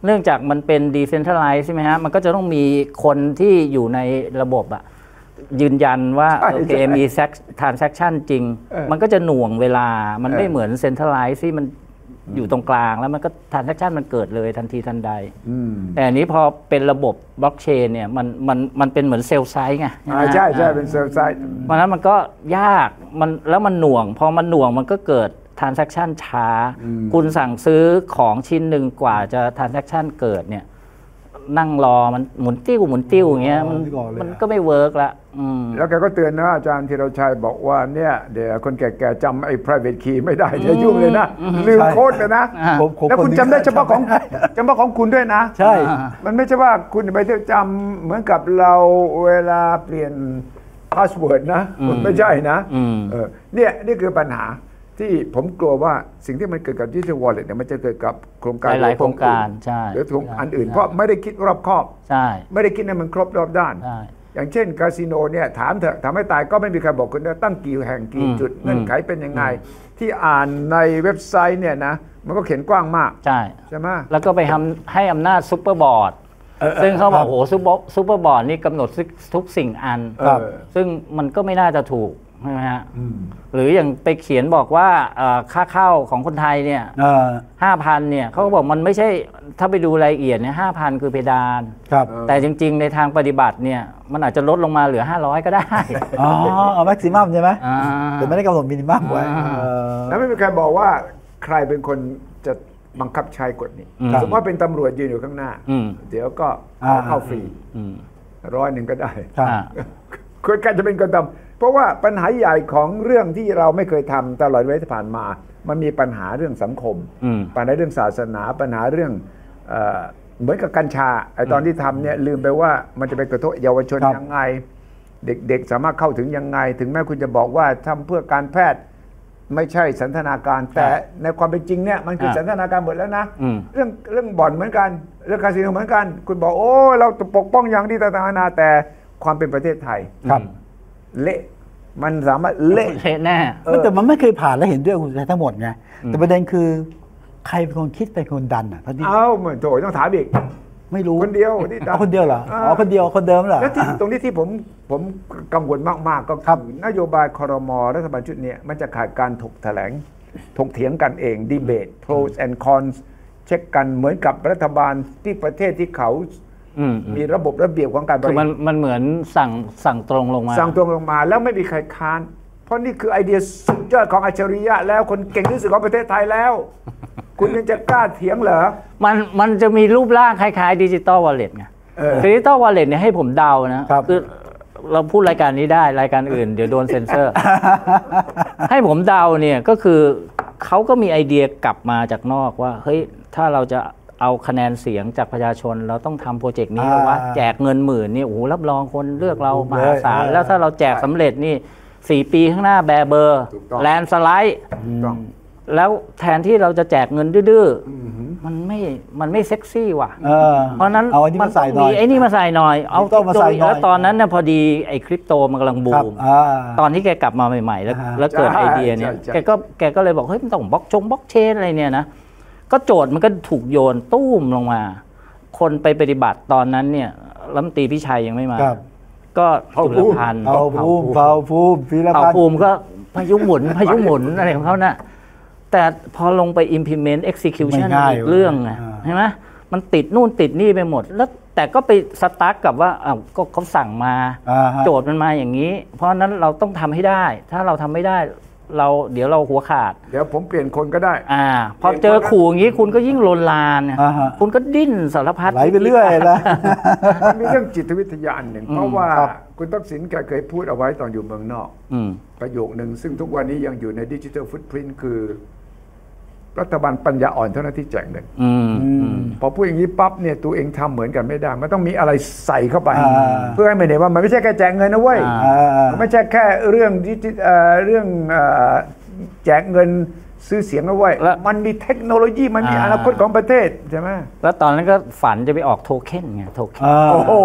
เนื่องจากมันเป็น decentralized ใช่ไหมฮะมันก็จะต้องมีคนที่อยู่ในระบบอะยืนยันว่าโอเคมี transaction จริงมันก็จะหน่วงเวลามันไม่เหมือน centralized ที่มันอยู่ตรงกลางแล้วมันก็ transaction มันเกิดเลยทันทีทันใดแต่อันนี้พอเป็นระบบบล็อกเชนเนี่ยมันมันมันเป็นเหมือนเซลล์ไซต์ไงใช่ใช่เป็นเซลล์ไซต์เพราะนั้นมันก็ยากมันแล้วมันหน่วงพอมันหน่วงมันก็เกิด transaction ช้าคุณสั่งซื้อของชิ้นหนึ่งกว่าจะ transaction เกิดเนี่ยนั่งรอมันหมุนติ้วหมุนติ้วอย่างเงี้ยมันมันก็ไม่เวิร์กละแล้วแกก็เตือนนะอาจารย์ธีรชัยบอกว่าเนี่ยเดี๋ยวคนแก่ๆจำไอ้ private key ไม่ได้เดี๋ยวยุ่งเลยนะลืมโค้ดเลยนะแล้วคุณจำได้เฉพาะของจำเฉพาะของคุณด้วยนะใช่มันไม่ใช่ว่าคุณไปจำเหมือนกับเราเวลาเปลี่ยนพาสเวิร์ดนะมันไม่ใช่นะเนี่ยนี่คือปัญหาที่ผมกลัวว่าสิ่งที่มันเกิดกับ Digital Wallet เนี่ยมันจะเกิดกับโครงการหลายโครงการใช่หรือโครงอันอื่นเพราะไม่ได้คิดรอบคอบใช่ไม่ได้คิดให้มันครบรอบด้านอย่างเช่นคาสิโนเนี่ยถามเถอะทำให้ตายก็ไม่มีใครบอกคุณว่าตั้งกี่แห่งกี่จุดเงื่อนไขเป็นยังไงที่อ่านในเว็บไซต์เนี่ยนะมันก็เขียนกว้างมากใช่ใช่ไหมแล้วก็ไปทำให้อำนาจซุปเปอร์บอร์ดซึ่งเขาบอกโอ้ซุปเปอร์ซุปเปอร์บอร์ดนี่กำหนดทุกสิ่งอันซึ่งมันก็ไม่น่าจะถูกใช่ไหมฮะหรืออย่างไปเขียนบอกว่าค่าเข้าของคนไทยเนี่ยห้าพันเนี่ยเขาก็บอกมันไม่ใช่ถ้าไปดูรายละเอียดเนี่ยห้าพันคือเพดานแต่จริงๆในทางปฏิบัติเนี่ยมันอาจจะลดลงมาเหลือห้าร้อยก็ได้อ๋อเอาแม็กซิมัมใช่ไหมแต่ไม่ได้กำหนดมินิมัมไว้แล้วไม่มีใครบอกว่าใครเป็นคนจะบังคับใช้กฎนี้สมมติว่าเป็นตำรวจยืนอยู่ข้างหน้าเดี๋ยวก็เข้าฟรีร้อยหนึ่งก็ได้คนการจะเป็นคนทำเพราะว่าปัญหาใหญ่ของเรื่องที่เราไม่เคยทำตลอดเวลาที่ผ่านมามันมีปัญหาเรื่องสังคมปัญหาเรื่องศาสนาปัญหาเรื่องเหมือนกับกัญชาไอ้ตอนที่ทำเนี่ยลืมไปว่ามันจะไปกระทบเยาวชนยังไงเด็กๆสามารถเข้าถึงยังไงถึงแม้คุณจะบอกว่าทำเพื่อการแพทย์ไม่ใช่สันทนาการแต่ในความเป็นจริงเนี่ยมันคือสันทนาการหมดแล้วนะเรื่องเรื่องบ่อนเหมือนกันเรื่องคาสิโนเหมือนกันคุณบอกโอ้เราปกป้องอย่างที่ต่างๆนานาแต่ความเป็นประเทศไทยเละมันสามารถเละแน่แต่มันไม่เคยผ่านและเห็นด้วยคุณทั้งหมดไงแต่ประเด็นคือใครเป็นคนคิดเป็นคนดันอ่ะเอ้าเหมือนโถต้องถามอีกไม่รู้คนเดียวที่ดันคนเดียวเหรออ๋อคนเดียวคนเดิมเหรอแล้วที่ตรงนี้ที่ผมผมกังวลมากๆก็คือนโยบายครม.รัฐบาลชุดนี้มันจะขาดการถกแถลงถกเถียงกันเองดีเบต pros and cons เช็คกันเหมือนกับรัฐบาลที่ประเทศที่เขามีระบบระเบียบของการบริหารคือมันมันเหมือนสั่งสั่งตรงลงมาสั่งตรงลงมาแล้วไม่มีใครค้านเพราะนี่คือไอเดียสุดยอดของอัจฉริยะแล้วคนเก่งที่สุดของประเทศไทยแล้วคุณยังจะกล้าเถียงเหรอมันมันจะมีรูปร่างคล้ายๆดิจิตอลวอลเล็ตไงดิจิตอลวอลเล็ตเนี่ยให้ผมเดานะคือเราพูดรายการนี้ได้รายการอื่นเดี๋ยวโดนเซ็นเซอร์ให้ผมเดาเนี่ยก็คือเขาก็มีไอเดียกลับมาจากนอกว่าเฮ้ยถ้าเราจะเอาคะแนนเสียงจากประชาชนเราต้องทำโปรเจกต์นี้แล้วว่าแจกเงินหมื่นนี่โอ้โหรับรองคนเลือกเรามหาศาลแล้วถ้าเราแจกสำเร็จนี่สี่ปีข้างหน้าแบเบอร์แลนสไลด์แล้วแทนที่เราจะแจกเงินดื้อๆมันไม่มันไม่เซ็กซี่ว่ะเพราะนั้นมันมีไอ้นี่มาใส่หน่อยเอาแล้วตอนนั้นเนี่ยพอดีไอ้คริปโตมันกำลังบูมตอนที่แกกลับมาใหม่ๆแล้วแล้วเกิดไอเดียเนี่ยแกก็แกก็เลยบอกเฮ้ยมันต้องบล็อกชงบล็อกเชนอะไรเนี่ยนะก็โจทย์มันก็ถูกโยนตุ้มลงมาคนไปปฏิบัติตอนนั้นเนี่ยรัฐมนตรีพิชัยยังไม่มาก็จุลพันธ์เผ่าภูมิเผ่าภูมิเผ่าภูมิก็พายุหมุนพายุหมุนอะไรของเขาน่ะแต่พอลงไป implement execution เรื่องไงใช่ไหมมันติดนู่นติดนี่ไปหมดแล้วแต่ก็ไปสตาร์ทกับว่าอ้าวก็เขาสั่งมาโจทย์มันมาอย่างนี้เพราะนั้นเราต้องทำให้ได้ถ้าเราทำไม่ได้เราเดี๋ยวเราหัวขาดเดี๋ยวผมเปลี่ยนคนก็ได้อ่าพอเจอขู่อย่างนี้คุณก็ยิ่งลนลานคุณก็ดิ้นสารพัดไหลไปเรื่อยแล้วมันมีเรื่องจิตวิทยาอันหนึ่งเพราะว่าคุณทักษิณแกเคยพูดเอาไว้ตอนอยู่เมืองนอกประโยคหนึ่งซึ่งทุกวันนี้ยังอยู่ในดิจิทัลฟุตพริ้นท์คือรัฐบาลปัญญาอ่อนเท่านั้นที่แจกเงินพอพูดอย่างนี้ปั๊บเนี่ยตัวเองทำเหมือนกันไม่ได้มันต้องมีอะไรใส่เข้าไปเพื่อให้มันเห็นว่ามันไม่ใช่แค่แจกเงินนะเว้ยมันไม่ใช่แค่เรื่องดิจิเรื่องแจกเงินซื้อเสียงนะเว้ยมันมีเทคโนโลยีมันมีอนาคตของประเทศใช่ไหมแล้วตอนนั้นก็ฝันจะไปออกโทเค็นไงโทเค็นโอ้โห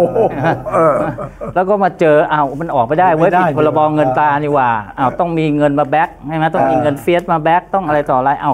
แล้วก็มาเจออ้าวมันออกไม่ได้เว้ยผิดพรบเงินตรานี่ว่าอ้าวต้องมีเงินมาแบ็คใช่ไหมต้องมีเงินเฟียสมาแบ็คต้องอะไรต่ออะไรเอาไป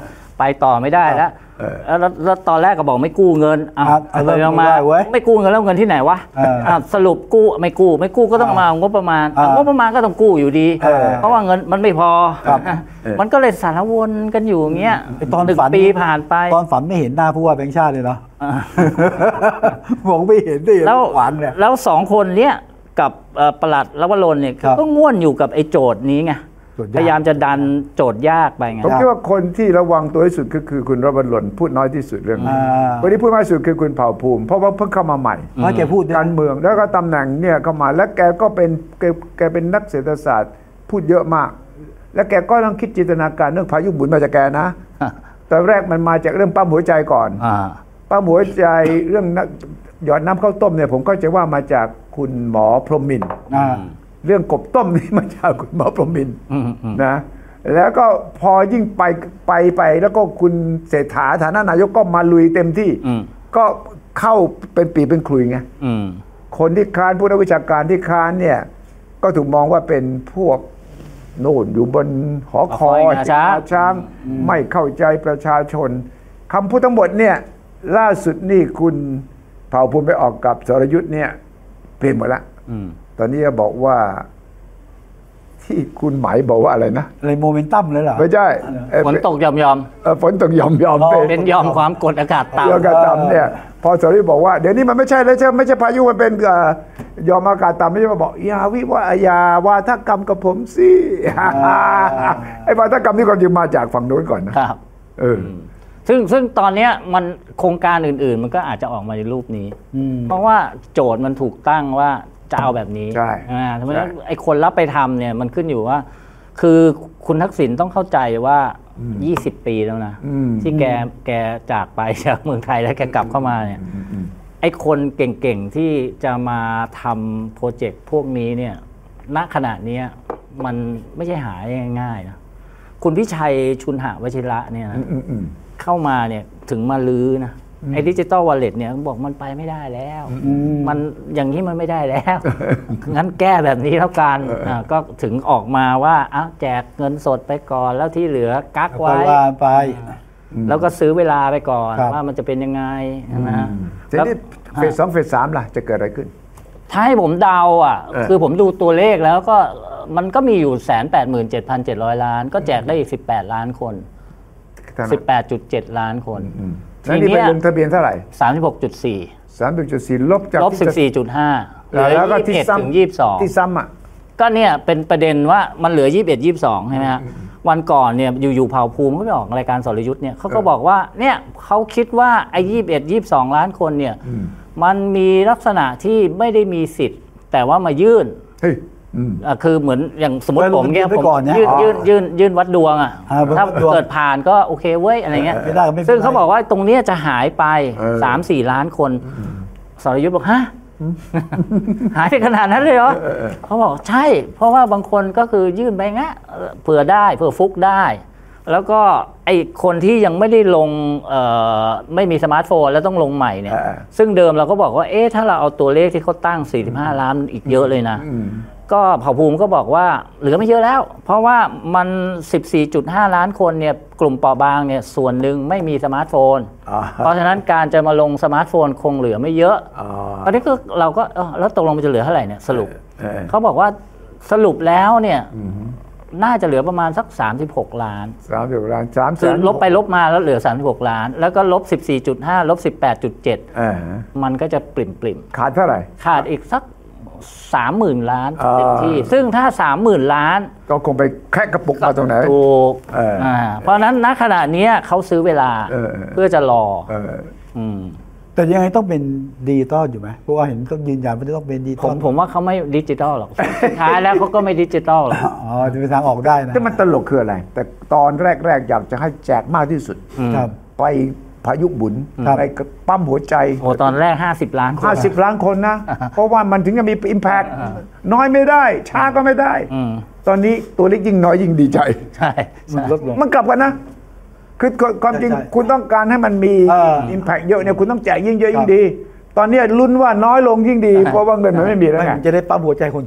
ไปต่อไม่ได้แล้วแล้วแล้วตอนแรกก็บอกไม่กู้เงินอ่ะเลยมาไม่กู้เงินแล้วเงินที่ไหนวะสรุปกู้ไม่กู้ไม่กู้ก็ต้องมางบประมาณงบประมาณก็ต้องกู้อยู่ดีเพราะว่าเงินมันไม่พอมันก็เลยสารวนกันอยู่อย่างเงี้ยตอนฝันปีผ่านไปตอนฝันไม่เห็นหน้าผู้ว่าแบงค์ชาติเลยเนาะมองไม่เห็นดิแล้วแล้วสองคนเนี้ยกับปลัดลวรนเนี่ยก็ง่วนอยู่กับไอ้โจทย์นี้ไงพยายามจะดันโจทย์ยากไปไงผมคิดว่าคนที่ระวังตัวที่สุดก็คือคุณลวรนพูดน้อยที่สุดเรื่องนี้คนที่พูดมากที่สุดคือคุณเผ่าภูมิเพราะว่าเพิ่งเข้ามาใหม่แกพูดการเมืองแล้วก็ตำแหน่งเนี่ยเข้ามาและแกก็เป็นแกเป็นนักเศรษฐศาสตร์พูดเยอะมากและแกก็ต้องคิดจินตนาการเรื่องพายุหมุนมาจากแกนะตอนแรกมันมาจากเรื่องปั๊มหัวใจก่อนปั๊มหัวใจเรื่องหยอดน้ำข้าวต้มเนี่ยผมก็จะว่ามาจากคุณหมอพรหมินทร์เรื่องกบต้มนี่มาจากคุณหมอพรหมินทร์นะแล้วก็พอยิ่งไปไปไปแล้วก็คุณเศรษฐาฐานะนายกก็มาลุยเต็มที่ก็เข้าเป็นปีเป็นขลุยไงคนที่ค้านผู้นักวิชาการที่ค้านเนี่ยก็ถูกมองว่าเป็นพวกโน่นอยู่บนหอคอยช้างไม่เข้าใจประชาชนคำพูดทั้งหมดเนี่ยล่าสุดนี่คุณเผ่าภูมิไปออกกับสรยุทธ์เนี่ยเปลี่ยนหมดละตอนนี้บอกว่าที่คุณหมายบอกว่าอะไรนะอะไรโมเมนตัมเลยเหรอไม่ใช่ฝนตกยอมยอมฝนตกยอมยอมเป็นยอมความกดอากาศต่ำอากาศต่ำเนี่ยพอสรยุทธ์บอกว่าเดี๋ยวนี้มันไม่ใช่แล้วใช่ไม่ใช่พายุมันเป็นยอมอากาศต่ำไม่ใช่มาบอกอย่าวิวาอย่าวาทกรรมกับผมสิไอ้วาทกรรมนี่ความจริงมาจากฝั่งโน้นก่อนนะครับเออซึ่งซึ่งตอนนี้มันโครงการอื่นๆมันก็อาจจะออกมาในรูปนี้เพราะว่าโจทย์มันถูกตั้งว่าจะเอาแบบนี้ใช่เพราะฉะนั้นไอ้คนรับไปทำเนี่ยมันขึ้นอยู่ว่าคือคุณทักษิณต้องเข้าใจว่ายี่สิบปีแล้วนะที่แกแกจากไปจากเมืองไทยแล้วแกกลับเข้ามาเนี่ยไอ้คนเก่งๆที่จะมาทำโปรเจกต์พวกนี้เนี่ยณขณะนี้มันไม่ใช่หาง่ายๆนะคุณพิชัยชุนหวชิระเนี่ยนะเข้ามาเนี่ยถึงมาลื้อนะไอ้ดิจิตอลวอลเล็ตเนี่ยบอกมันไปไม่ได้แล้วมันอย่างนี้มันไม่ได้แล้วงั้นแก้แบบนี้แล้วกันก็ถึงออกมาว่าอ้าวแจกเงินสดไปก่อนแล้วที่เหลือกักไว้ไปแล้วก็ซื้อเวลาไปก่อนว่ามันจะเป็นยังไงนะทีนี้เฟสสองเฟสสามล่ะจะเกิดอะไรขึ้นถ้าให้ผมเดาอ่ะคือผมดูตัวเลขแล้วก็มันก็มีอยู่แสนแปดหมื่นเจ็ดพันเจ็ดร้อยล้านก็แจกได้อีกสิบแปดล้านคนสิบแปดจุดเจ็ดล้านคนทีนี้ลงทะเบียนเท่าไหร่สามสิบหกจุดสี่สามสิบหกจุดสี่ ลบจากลบ สิบสี่จุดห้าแล้วก็ที่ซ้ำถึงยี่สิบสองที่ซ้ำอ่ะก็เนี่ยเป็นประเด็นว่ามันเหลือยี่สิบเอ็ด ยี่สิบสองใช่ไหมฮะวันก่อนเนี่ยอยู่ๆเผ่าภูมิเขาไปออกรายการสรยุทธ์เนี่ยเขาก็บอกว่าเนี่ยเขาคิดว่าไอ้ยี่สิบเอ็ด ยี่สิบสองล้านคนเนี่ยมันมีลักษณะที่ไม่ได้มีสิทธิ์แต่ว่ามายื่นคือเหมือนอย่างสมมติผมเนี่ยผมยื่นยื่นยื่นยื่นวัดดวงอ่ะถ้าเกิดผ่านก็โอเคเว้ยอะไรเงี้ยซึ่งเขาบอกว่าตรงนี้จะหายไป สามสี่ ล้านคนสรยุทธ์บอกฮะหายไปขนาดนั้นเลยเหรอเขาบอกใช่เพราะว่าบางคนก็คือยื่นไปงั้นเผื่อได้เผื่อฟุกได้แล้วก็ไอ้คนที่ยังไม่ได้ลงไม่มีสมาร์ทโฟนแล้วต้องลงใหม่เนี่ยซึ่งเดิมเราก็บอกว่าเอ๊ะถ้าเราเอาตัวเลขที่เขาตั้งสี่สิบห้าล้านอีกเยอะเลยนะก็เผ่าภูมิก็บอกว่าเหลือไม่เยอะแล้วเพราะว่ามัน สิบสี่จุดห้า ล้านคนเนี่ยกลุ่มเปราะบางเนี่ยส่วนหนึ่งไม่มีสมาร์ทโฟนเพราะฉะนั้นการจะมาลงสมาร์ทโฟนคงเหลือไม่เยอะตอนนี้ก็เราก็แล้วตกลงมันจะเหลือเท่าไหร่เนี่ยสรุปเขาบอกว่าสรุปแล้วเนี่ยน่าจะเหลือประมาณสักสามสิบหกล้านสามสิบหกล้านสามคือลบไปลบมาแล้วเหลือสามสิบหกล้านแล้วก็ลบ สิบสี่จุดห้า ลบ สิบแปดจุดเจ็ด มันก็จะปริ่มๆขาดเท่าไหร่ขาดอีกสักสามหมื่นล้านเต็มที่ซึ่งถ้าสามหมื่นล้านก็คงไปแค่กระปุกเอาตรงไหนถูกเพราะนั้นณขณะนี้เขาซื้อเวลาเพื่อจะรอแต่ยังไงต้องเป็นดิจิตอลอยู่ไหมเพราะว่าเห็นต้องยืนยันว่าต้องเป็นดิจิตอลผมผมว่าเขาไม่ดิจิตอลหรอกท้ายแล้วเขาก็ไม่ดิจิตอลหรอกอ๋อจะเป็นทางออกได้นะแต่มันตลกคืออะไรแต่ตอนแรกๆอยากจะให้แจกมากที่สุดไปพายุบุญไปปั๊มหัวใจโอ้ตอนแรกห้าสิบล้านคนห้าสิบล้านคนนะเพราะว่ามันถึงจะมี impact น้อยไม่ได้ช้าก็ไม่ได้ตอนนี้ตัวเล็กยิ่งน้อยยิ่งดีใจใช่มันลดลงมันกลับกันนะคือความจริงคุณต้องการให้มันมี impact เยอะเนี่ยคุณต้องแจกยิ่งเยอะยิ่งดีตอนนี้ลุ้นว่าน้อยลงยิ่งดีเพราะว่าเงินมันไม่มีแล้วไงจะได้ปั๊มหัวใจคนคิด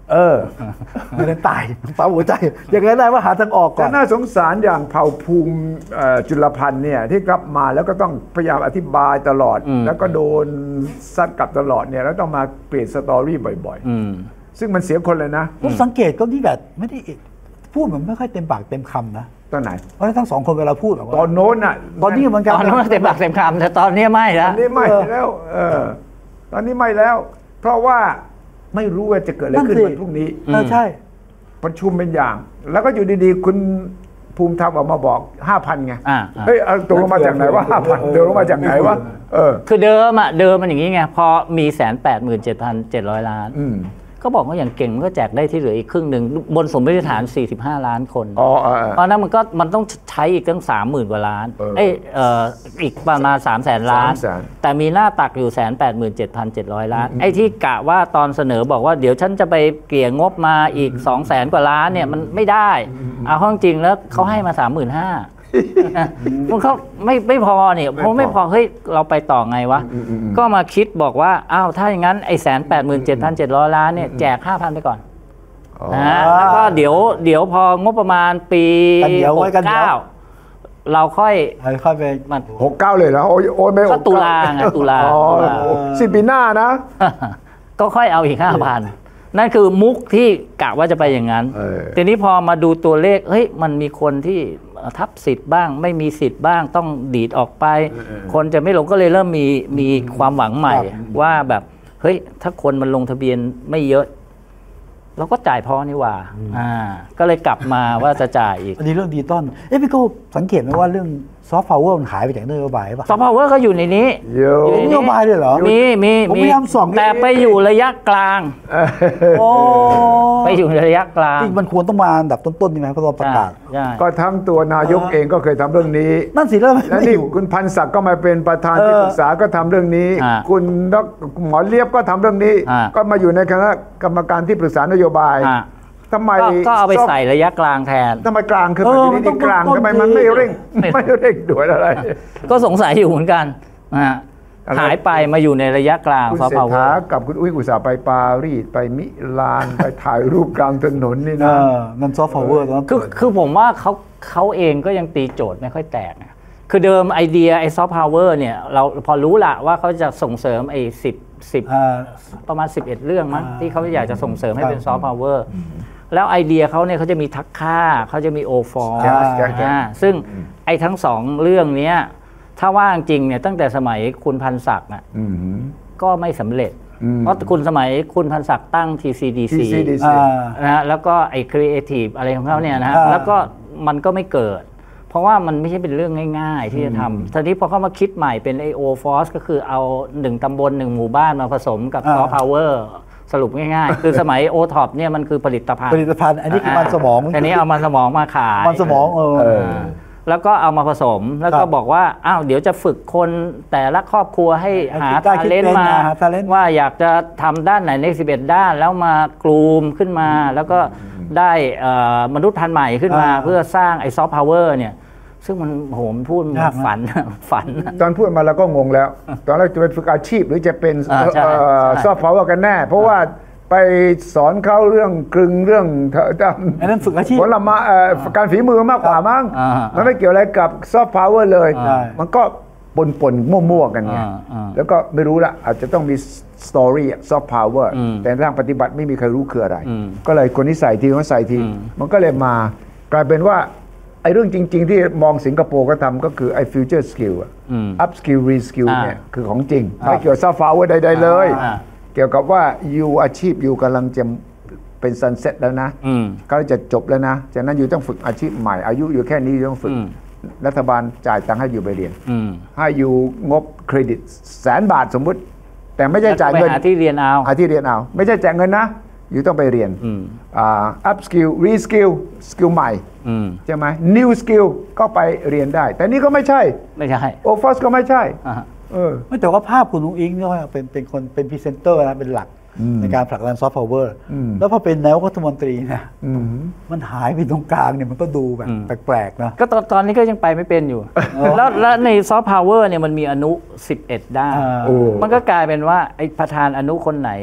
เออไม่ได้ตายปั๊มหัวใจอย่างไรได้ว่าหาทางออกก่อนแต่น่าสงสารอย่างเผ่าภูมิจุลพันธ์เนี่ยที่กลับมาแล้วก็ต้องพยายามอธิบายตลอดแล้วก็โดนซัดกลับตลอดเนี่ยแล้วต้องมาเปลี่ยนสตอรี่บ่อยๆซึ่งมันเสียคนเลยนะผมสังเกตก็นี่แบบไม่ได้พูดเหมือนไม่ค่อยเต็มปากเต็มคำนะตอนไหนเพราะทั้งสองคนเวลาพูดตอนโน้นน่ะตอนนี้มันตอนนั้นเต็มปากเต็มคำแต่ตอนนี้ไม่แล้วตอนนี้ไม่แล้วเออตอนนี้ไม่แล้วเพราะว่าไม่รู้ว่าจะเกิดอะไรขึ้นวันพรุ่งนี้ใช่ประชุมเป็นอย่างแล้วก็อยู่ดีๆคุณภูมิธรรมออกมาบอก ห้าพัน ไงเฮ้ยตกลงมาจากไหนว่า ห้าพัน เดินลงมาจากไหนวะเออคือเดิมอ่ะเดิมมันอย่างนี้ไงพอมีหนึ่งแสนแปดหมื่นเจ็ดพันเจ็ดร้อยล้านก็บอกว่าอย่างเก่งมันก็แจกได้ที่เหลืออีกครึ่งหนึ่งบนสมมติฐานสี่สิบห้าล้านคนเพราะนั้นมันก็มันต้องใช้อีกตั้ง สามหมื่น กว่าล้านเอ้ยเอ่ออีกประมาณ สามแสน ล้านแต่มีหน้าตักอยู่ หนึ่งแสนแปดหมื่นเจ็ดพันเจ็ดร้อย ล้านไอ้ที่กะว่าตอนเสนอบอกว่าเดี๋ยวฉันจะไปเกลี่ยงบมาอีก สองแสน กว่าล้านเนี่ยมันไม่ได้เอาข้อจริงแล้วเขาให้มา สามหมื่นห้าพัน เขาไม่ไม่พอเนี่ยเพราะไม่พอเฮ้ยเราไปต่อไงวะก็มาคิดบอกว่าอ้าวถ้าอย่างนั้นไอ้แสนแปดหมื่นเจ็ดพันเจ็ดร้อยล้านเนี่ยแจกห้าพันไปก่อนนะแล้วก็เดี๋ยวเดี๋ยวพองบประมาณปีหกเก้าเราค่อยค่อยไปมันหกเก้าเลยแล้วโอ้ยไม่ก็ตุลาไงตุลาสิบปีหน้านะก็ค่อยเอาอีกห้าพันนั่นคือมุกที่กะว่าจะไปอย่างนั้นทีนี้พอมาดูตัวเลขเฮ้ยมันมีคนที่ทับสิทธิ์บ้างไม่มีสิทธิ์บ้างต้องดีดออกไปคนจะไม่ลงก็เลยเริ่มมีมีความหวังใหม่ว่าแบบเฮ้ยถ้าคนมันลงทะเบียนไม่เยอะเราก็จ่ายพอนี่ว่าอ่าก็เลยกลับมาว่าจะจ่ายอีกอันนี้เรื่องดิจิตอลเอ๊ะพี่โก้สังเกตไหมว่าเรื่องซอฟต์พาวเวอร์มันหายไปจากนโยบายป่ะซอฟต์พาวเวอร์ก็อยู่ในนี้อยู่ในนโยบายเลยเหรอมีมีมีแต่ไปอยู่ระยะกลางโอ้ไปอยู่ระยะกลางจริงมันควรต้องมาอันดับต้นๆใช่ไหมเพราะเราประกาศก็ทั้งตัวนายกเองก็เคยทำเรื่องนี้นั่นสิแล้วแล้วนี่คุณพันศักดิ์ก็มาเป็นประธานที่ปรึกษาก็ทำเรื่องนี้คุณดรหมอเลียบก็ทำเรื่องนี้ก็มาอยู่ในคณะกรรมการที่ปรึกษานโยบายทำไมก็เอาไปใส่ระยะกลางแทนทำไมกลางคือมันนี่กลางทำไมมันไม่เร่งไม่เร่งด่วนอะไรก็สงสัยอยู่เหมือนกันหายไปมาอยู่ในระยะกลางคุณเศรษฐากับคุณอุ้ยอุตสาห์ไปปารีสไปมิลานไปถ่ายรูปกลางถนนนี่นะนั่นซอฟต์พาวเวอร์คือคือผมว่าเขาเขาเองก็ยังตีโจทย์ไม่ค่อยแตกคือเดิมไอเดียไอซอฟต์พาวเวอร์เนี่ยเราพอรู้ละว่าเขาจะส่งเสริมไอสิบสิบประมาณสิบเอ็ดเรื่องมั้งที่เขาอยากจะส่งเสริมให้เป็นซอฟต์พาวเวอร์แล้วไอเดียเขาเนี่ยเขาจะมีทักค่าเขาจะมีโอฟอร์ซึ่งไอ้ทั้งสองเรื่องนี้ถ้าว่าจริงเนี่ยตั้งแต่สมัยคุณพันศักดิ์อ่ะก็ไม่สำเร็จเพราะคุณสมัยคุณพันศักดิ์ตั้ง ที ซี ดี ซี นะฮะแล้วก็ไอ้ครีเอทีฟอะไรของเขาเนี่ยนะฮะแล้วก็มันก็ไม่เกิดเพราะว่ามันไม่ใช่เป็นเรื่องง่ายๆที่จะทำทีนี้พอเขามาคิดใหม่เป็นไอโอฟอสก็คือเอาหนึ่งตำบลหนึ่งหมู่บ้านมาผสมกับซอฟต์พาวเวอร์สรุปง่ายๆคือสมัยโอท็อปเนี่ยมันคือผลิตภัณฑ์ผลิตภัณฑ์อันนี้คือมันสมองอันนี้เอามันสมองมาขายมันสมองเออแล้วก็เอามาผสมแล้วก็บอกว่าอ้าวเดี๋ยวจะฝึกคนแต่ละครอบครัวให้หาทาเลนต์มาว่าอยากจะทำด้านไหนในสิบเอ็ดด้านแล้วมากลูมขึ้นมาแล้วก็ได้มนุษย์พันธุ์ใหม่ขึ้นมาเพื่อสร้างไอ้ซอฟต์พาวเวอร์เนี่ยซึ่งมันโหมพูดฝันฝันตอนพูดมาเราก็งงแล้วตอนแรกจะเป็นฝึกอาชีพหรือจะเป็นซอฟต์พาวเวอร์กันแน่เพราะว่าไปสอนเขาเรื่องกลึงเรื่องทำอันนั้นฝึกอาชีพผลไม้การฝีมือมากกว่ามั้งมันไม่เกี่ยวอะไรกับซอฟต์พาวเวอร์เลยมันก็ปนปนมั่วๆกันไงแล้วก็ไม่รู้ละอาจจะต้องมีสตอรี่ซอฟต์พาวเวอร์แต่ทางปฏิบัติไม่มีใครรู้คืออะไรก็เลยคนที่ใส่ทีเขาใส่ทีมันก็เลยมากลายเป็นว่าไอ้เรื่องจริงๆที่มองสิงคโปร์ก็ทำก็คือไอ้ future skill อ่ะ up skill re skill เนี่ยคือของจริงไม่เกี่ยวกับซอฟต์พาวเวอร์ใดๆเลยเกี่ยวกับว่าอยู่อาชีพอยู่กำลังจะเป็น sunset แล้วนะก็จะจบแล้วนะจากนั้นอยู่ต้องฝึกอาชีพใหม่อายุอยู่แค่นี้ต้องฝึกรัฐบาลจ่ายตังค์ให้อยู่ไปเรียนให้อยู่งบเครดิตแสนบาทสมมุติแต่ไม่ใช่จ่ายเงินหาที่เรียนเอาหาที่เรียนเอาไม่ใช่จ่ายเงินนะอยู่ต้องไปเรียนอ่า up skill re skill skill ใหม่ใช่ไหม new skill ก็ไปเรียนได้แต่นี่ก็ไม่ใช่ไม่ใช่โอฟอสก็ไม่ใช่เออไม่แต่ว่าภาพคุณนุ้งอิงเนี่ยเป็นเป็นคนเป็นพรีเซนเตอร์นะเป็นหลักในการผลักดันซอฟต์พาวเวอร์แล้วพอเป็นนายกรัฐมนตรีนะมันหายไปตรงกลางเนี่ยมันก็ดูแบบแปลกๆนะก็ตอนตอนนี้ก็ยังไปไม่เป็นอยู่แล้วแล้วในซอฟต์พาวเวอร์เนี่ยมันมีอนุสิบเอ็ดด้านมันก็กลายเป็นว่าไอ้ประธานอนุคนไหน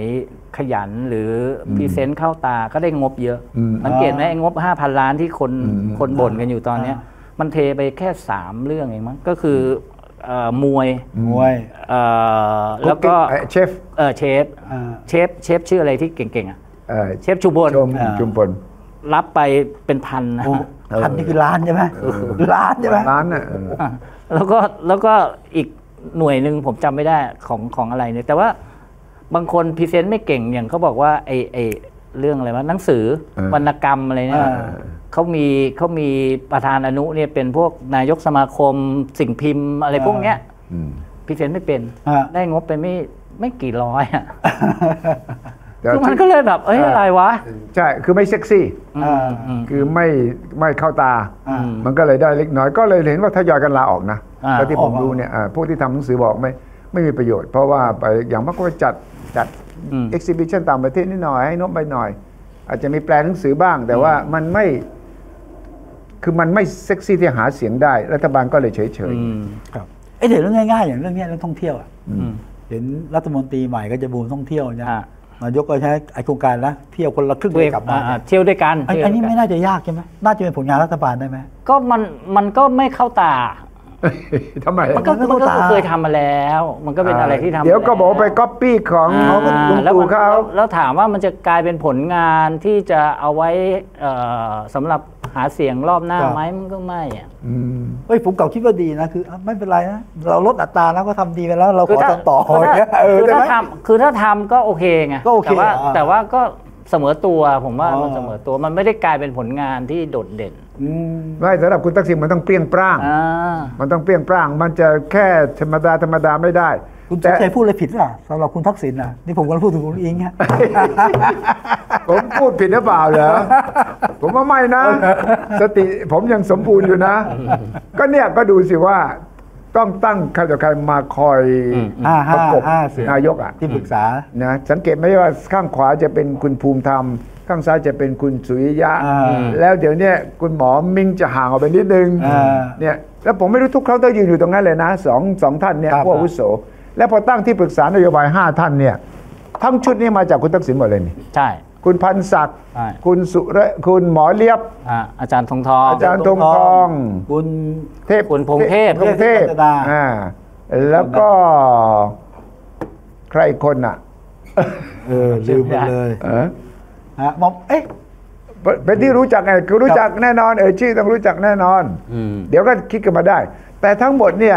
ขยันหรือพรีเซนต์เข้าตาก็ได้งบเยอะอืมสังเกตไหมไอ้งบ ห้าพัน ล้านที่คนอืมคนบ่นกันอยู่ตอนเนี้ยมันเทไปแค่สามเรื่องเองมั้งก็คือเอ่อมวยมวยเอ่อแล้วก็เอ่อเชฟเออเชฟอ่าเชฟเชฟชื่ออะไรที่เก่งๆอ่ะเอ่อเชฟชุมพลชมอ่าชุมพลรับไปเป็นพันนะโอ้พันนี่คือล้านใช่ไหมล้านใช่ไหมร้านน่ะเอออ่ะแล้วก็แล้วก็อีกหน่วยหนึ่งผมจำไม่ได้ของของอะไรเนี่ยแต่ว่าบางคนพรีเซนต์ไม่เก่งอย่างเขาบอกว่าไอไอเรื่องอะไรวะหนังสือเออวรรณกรรมอะไรเนี่ยเขามีเขามีประธานอนุเนี่ยเป็นพวกนายกสมาคมสิ่งพิมพ์อะไรพวกเนี้ยอืมพรีเซนต์ไม่เป็นอ่าได้งบไปไม่ไม่กี่ร้อยอ่ะเดี๋ยวคือมันก็เลยแบบเอ้ยอะไรวะใช่คือไม่เซ็กซี่อ่าอืมคือไม่ไม่เข้าตาอ่ามันก็เลยได้เล็กน้อยก็เลยเห็นว่าทยอยกันลาออกนะอ่าแล้วที่ผมออกดูเนี่ยอ่าพวกที่ทำหนังสือบอกไม่ไม่มีประโยชน์ เพราะว่าไปอย่างมากก็ไปจัดจัดอืมเอ็กซิบิชันต่างประเทศนิดหน่อยให้นบไปหน่อย อาจจะมีแปลหนังสือบ้าง แต่ว่ามันไม่คือมันไม่เซ็กซี่ที่หาเสียงได้ รัฐบาลก็เลยเฉยเฉยอืมครับไอ้เดี๋ยวเรื่องง่ายๆอย่างเรื่องเนี้ยเรื่องท่องเที่ยวอ่ะอืมเห็นรัฐมนตรีใหม่ก็จะบูมท่องเที่ยวนะอ่ะนายกก็ใช้ไอโครงการนะเที่ยวคนละครึ่งเที่ยวกลับมาอ่าเที่ยวด้วยกันไอ้เที่ยวอันนี้ด้วยกัไม่น่าจะยากใช่ไหมน่าจะเป็นผลงานรัฐบาลได้ไหมก็มันมันก็ไม่เข้าตาทำไมมันก็มันก็มันก็ตาเคยทำมาแล้ว มันก็เป็นอะไรที่ทำเดี๋ยวก็บอกว่าไปแล้วก๊อปปี้ของอ่าลุงแล้วตู่มันเขาแล้วแล้วถามว่ามันจะกลายเป็นผลงานที่จะเอาไว้เอ่อสำหรับหาเสียงรอบหน้าไหมมันก็ไม่อะอืมเฮ้ยผมเก่าคิดว่าดีนะคืออ่ะไม่เป็นไรนะเราลดอัตราแล้วก็ทำดีไปแล้วเราขคืออถ้าทำต่อคือถ้าอย่างเงี้ยเออคือได้ถ้าไหมทำคือถ้าทำก็โอเคไงก็โอเคแต่ว่าอ่าแต่ว่าก็เสมอตัวผมว่าอ๋อมันเสมอตัวมันไม่ได้กลายเป็นผลงานที่โดดเด่นอืมไม่สำหรับคุณทักษิณมันต้องเปรี้ยงปร้างอ่ามันต้องเปรี้ยงปร้าง มันจะแค่ธรรมดาธรรมดาไม่ได้คุณแต่ชัยพูดอะไรผิดอ่ะสำหรับคุณทักษิณอ่ะนี่ผมกำลังพูดถึงคุณอิงฮะผมพูดผิดหรือเปล่าเหรอ ผมว่าไม่นะ สติผมยังสมบูรณ์อยู่นะ ก็เนี่ยก็ดูสิว่าต้องตั้งใครต่อใครมาคอยห้าปห้าระกบห้าเสียงนายกอ่ะที่ปรึกษานะสังเกตไหมว่าข้างขวาจะเป็นคุณภูมิธรรม ข้างซ้ายจะเป็นคุณสุริยะอ่าแล้วเดี๋ยวเนี้คุณหมอมิงจะห่างออกไปนิดนึงอ่าเนี่ยแล้วผมไม่รู้ทุกครั้งต้องยืนอยู่ตรงนั้นเลยนะสองสองท่านเนี่ยครับผู้อาวุโสแล้วพอตั้งที่ปรึกษานโยบายห้าท่านเนี่ยทั้งชุดนี้มาจากคุณทักษิณหมดเลยนี่ใช่คุณพันศักดิ์ใช่คุณสุรคุณหมอเลียบอ่าอาจารย์ทองทองอาจารย์ ธงทองคุณเทพคุณพงเทพพงเทพเทพรัตนาอ่าแล้วก็ใครอีกคนอ่ะเออลืมไปเลยเออฮะมองเอ๊ะเป็นที่รู้จักไงคือรู้จักแน่นอนเออชื่อต้องรู้จักแน่นอนอืมเดี๋ยวก็คิดกันมาได้ แต่ทั้งหมดเนี่ย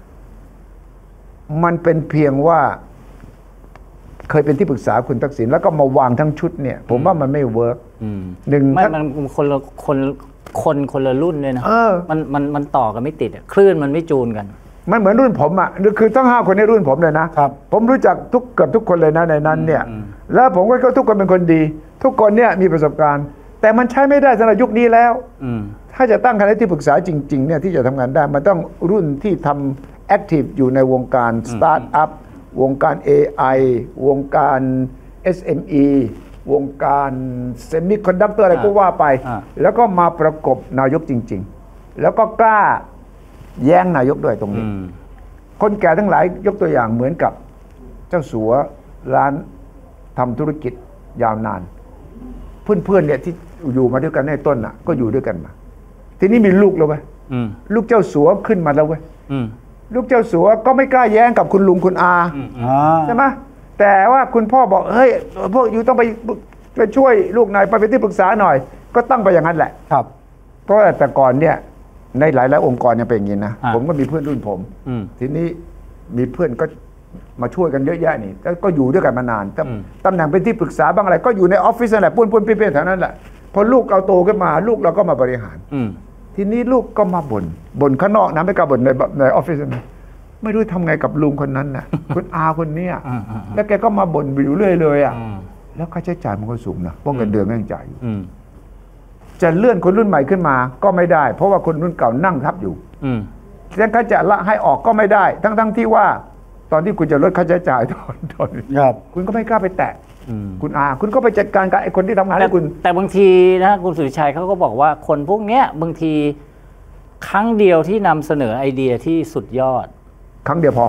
มันเป็นเพียงว่า เคยเป็นที่ปรึกษาคุณทักษิณแล้วก็มาวางทั้งชุดเนี่ย ผมว่ามันไม่เวิร์กอืมหนึ่งไม่ท่านมันคนละคนคนคนละรุ่นเลยนะเออมันมันมันต่อกันไม่ติดอะคลื่นมันไม่จูนกันมันเหมือนรุ่นผมอ่ะคือทั้งห้าคนในรุ่นผมเลยนะครับ ผมรู้จักทุกเกือบทุกคนเลยนะในนั้นเนี่ยอืมแล้วผมก็ทุกคนเป็นคนดี ทุกคนเนี่ยมีประสบการณ์ แต่มันใช้ไม่ได้สำหรับยุคนี้แล้วอืมถ้าจะตั้งคณะที่ปรึกษาจริงๆเนี่ยที่จะทำงานได้ มันต้องรุ่นที่ทำแอคทีฟอยู่ในวงการสตาร์ทอัพวงการ เอ ไอ วงการ เอส เอ็ม อี วงการเซมิคอนดักเตอร์อะไรก็ว่าไปอ่าแล้วก็มาประกบนายกจริง ๆ แล้วก็กล้าแย้งนายกด้วยตรงนี้อืมคนแก่ทั้งหลายยกตัวอย่างเหมือนกับเจ้าสัวร้านทำธุรกิจยาวนาน เพื่อนๆเนี่ยที่อยู่มาด้วยกันในต้นน่ะ ก็อยู่ด้วยกันมา ทีนี้มีลูกแล้วเว้ยอืมลูกเจ้าสัวขึ้นมาแล้วเว้ยอืมลูกเจ้าสัวก็ไม่กล้าแย้งกับคุณลุงคุณอาอ่าใช่ไหมแต่ว่าคุณพ่อบอกเฮ้ยพวกอยู่ต้องไปไปช่วยลูกนายไปเป็นที่ปรึกษาหน่อย ก็ตั้งไปอย่างนั้นแหละครับเพราะว่าแต่ก่อนเนี่ยในหลายๆองค์กรเนี่ยเป็นอย่างนี้นะอ่าผมก็มีเพื่อนรุ่นผมอืมทีนี้มีเพื่อนก็มาช่วยกันเยอะแยะนี่แล้วก็อยู่ด้วยกันมานานตำอืมตำแหน่งเป็นที่ปรึกษาบ้างอะไร ก็อยู่ในออฟฟิศนั่นแหละปุ้นปุ้นเปี้ยๆแถวนั้นแหละพอลูกเราโตขึ้นมาลูกเราก็มาบริหารอืมทีนี้ลูกก็มาบ่นบ่นข้างนอกนะไม่กล้าบ่นในในออฟฟิศนะไม่รู้ทำไงกับลุงคนนั้นน่ะ คุณอาคนเนี้ยอ่าอ่าแล้วแกก็มาบ่นอยู่เรื่อยเลยอ่ะอืมแล้วค่าใช้จ่ายมันก็สูงนะเพราะเงินเดือนก็ยังจ่ายอยู่อืมจะเลื่อนคนรุ่นใหม่ขึ้นมาก็ไม่ได้ เพราะว่าคนรุ่นเก่านั่งทับอยู่อืมฉะนั้นเขาจะละให้ออกก็ไม่ได้ ทั้งทั้งที่ว่า ตอนที่คุณจะลดค่าใช้จ่ายตอนตอนครับคุณก็ไม่กล้าไปแตะอืมคุณอาคุณก็ไปจัดการกับไอ้คนที่ทำงานแต่ให้คุณแต่บางทีนะคุณสุริชัยเขาก็บอกว่าคนพวกเนี้ยบางทีครั้งเดียวที่นำเสนอไอเดียที่สุดยอดครั้งเดียวพอ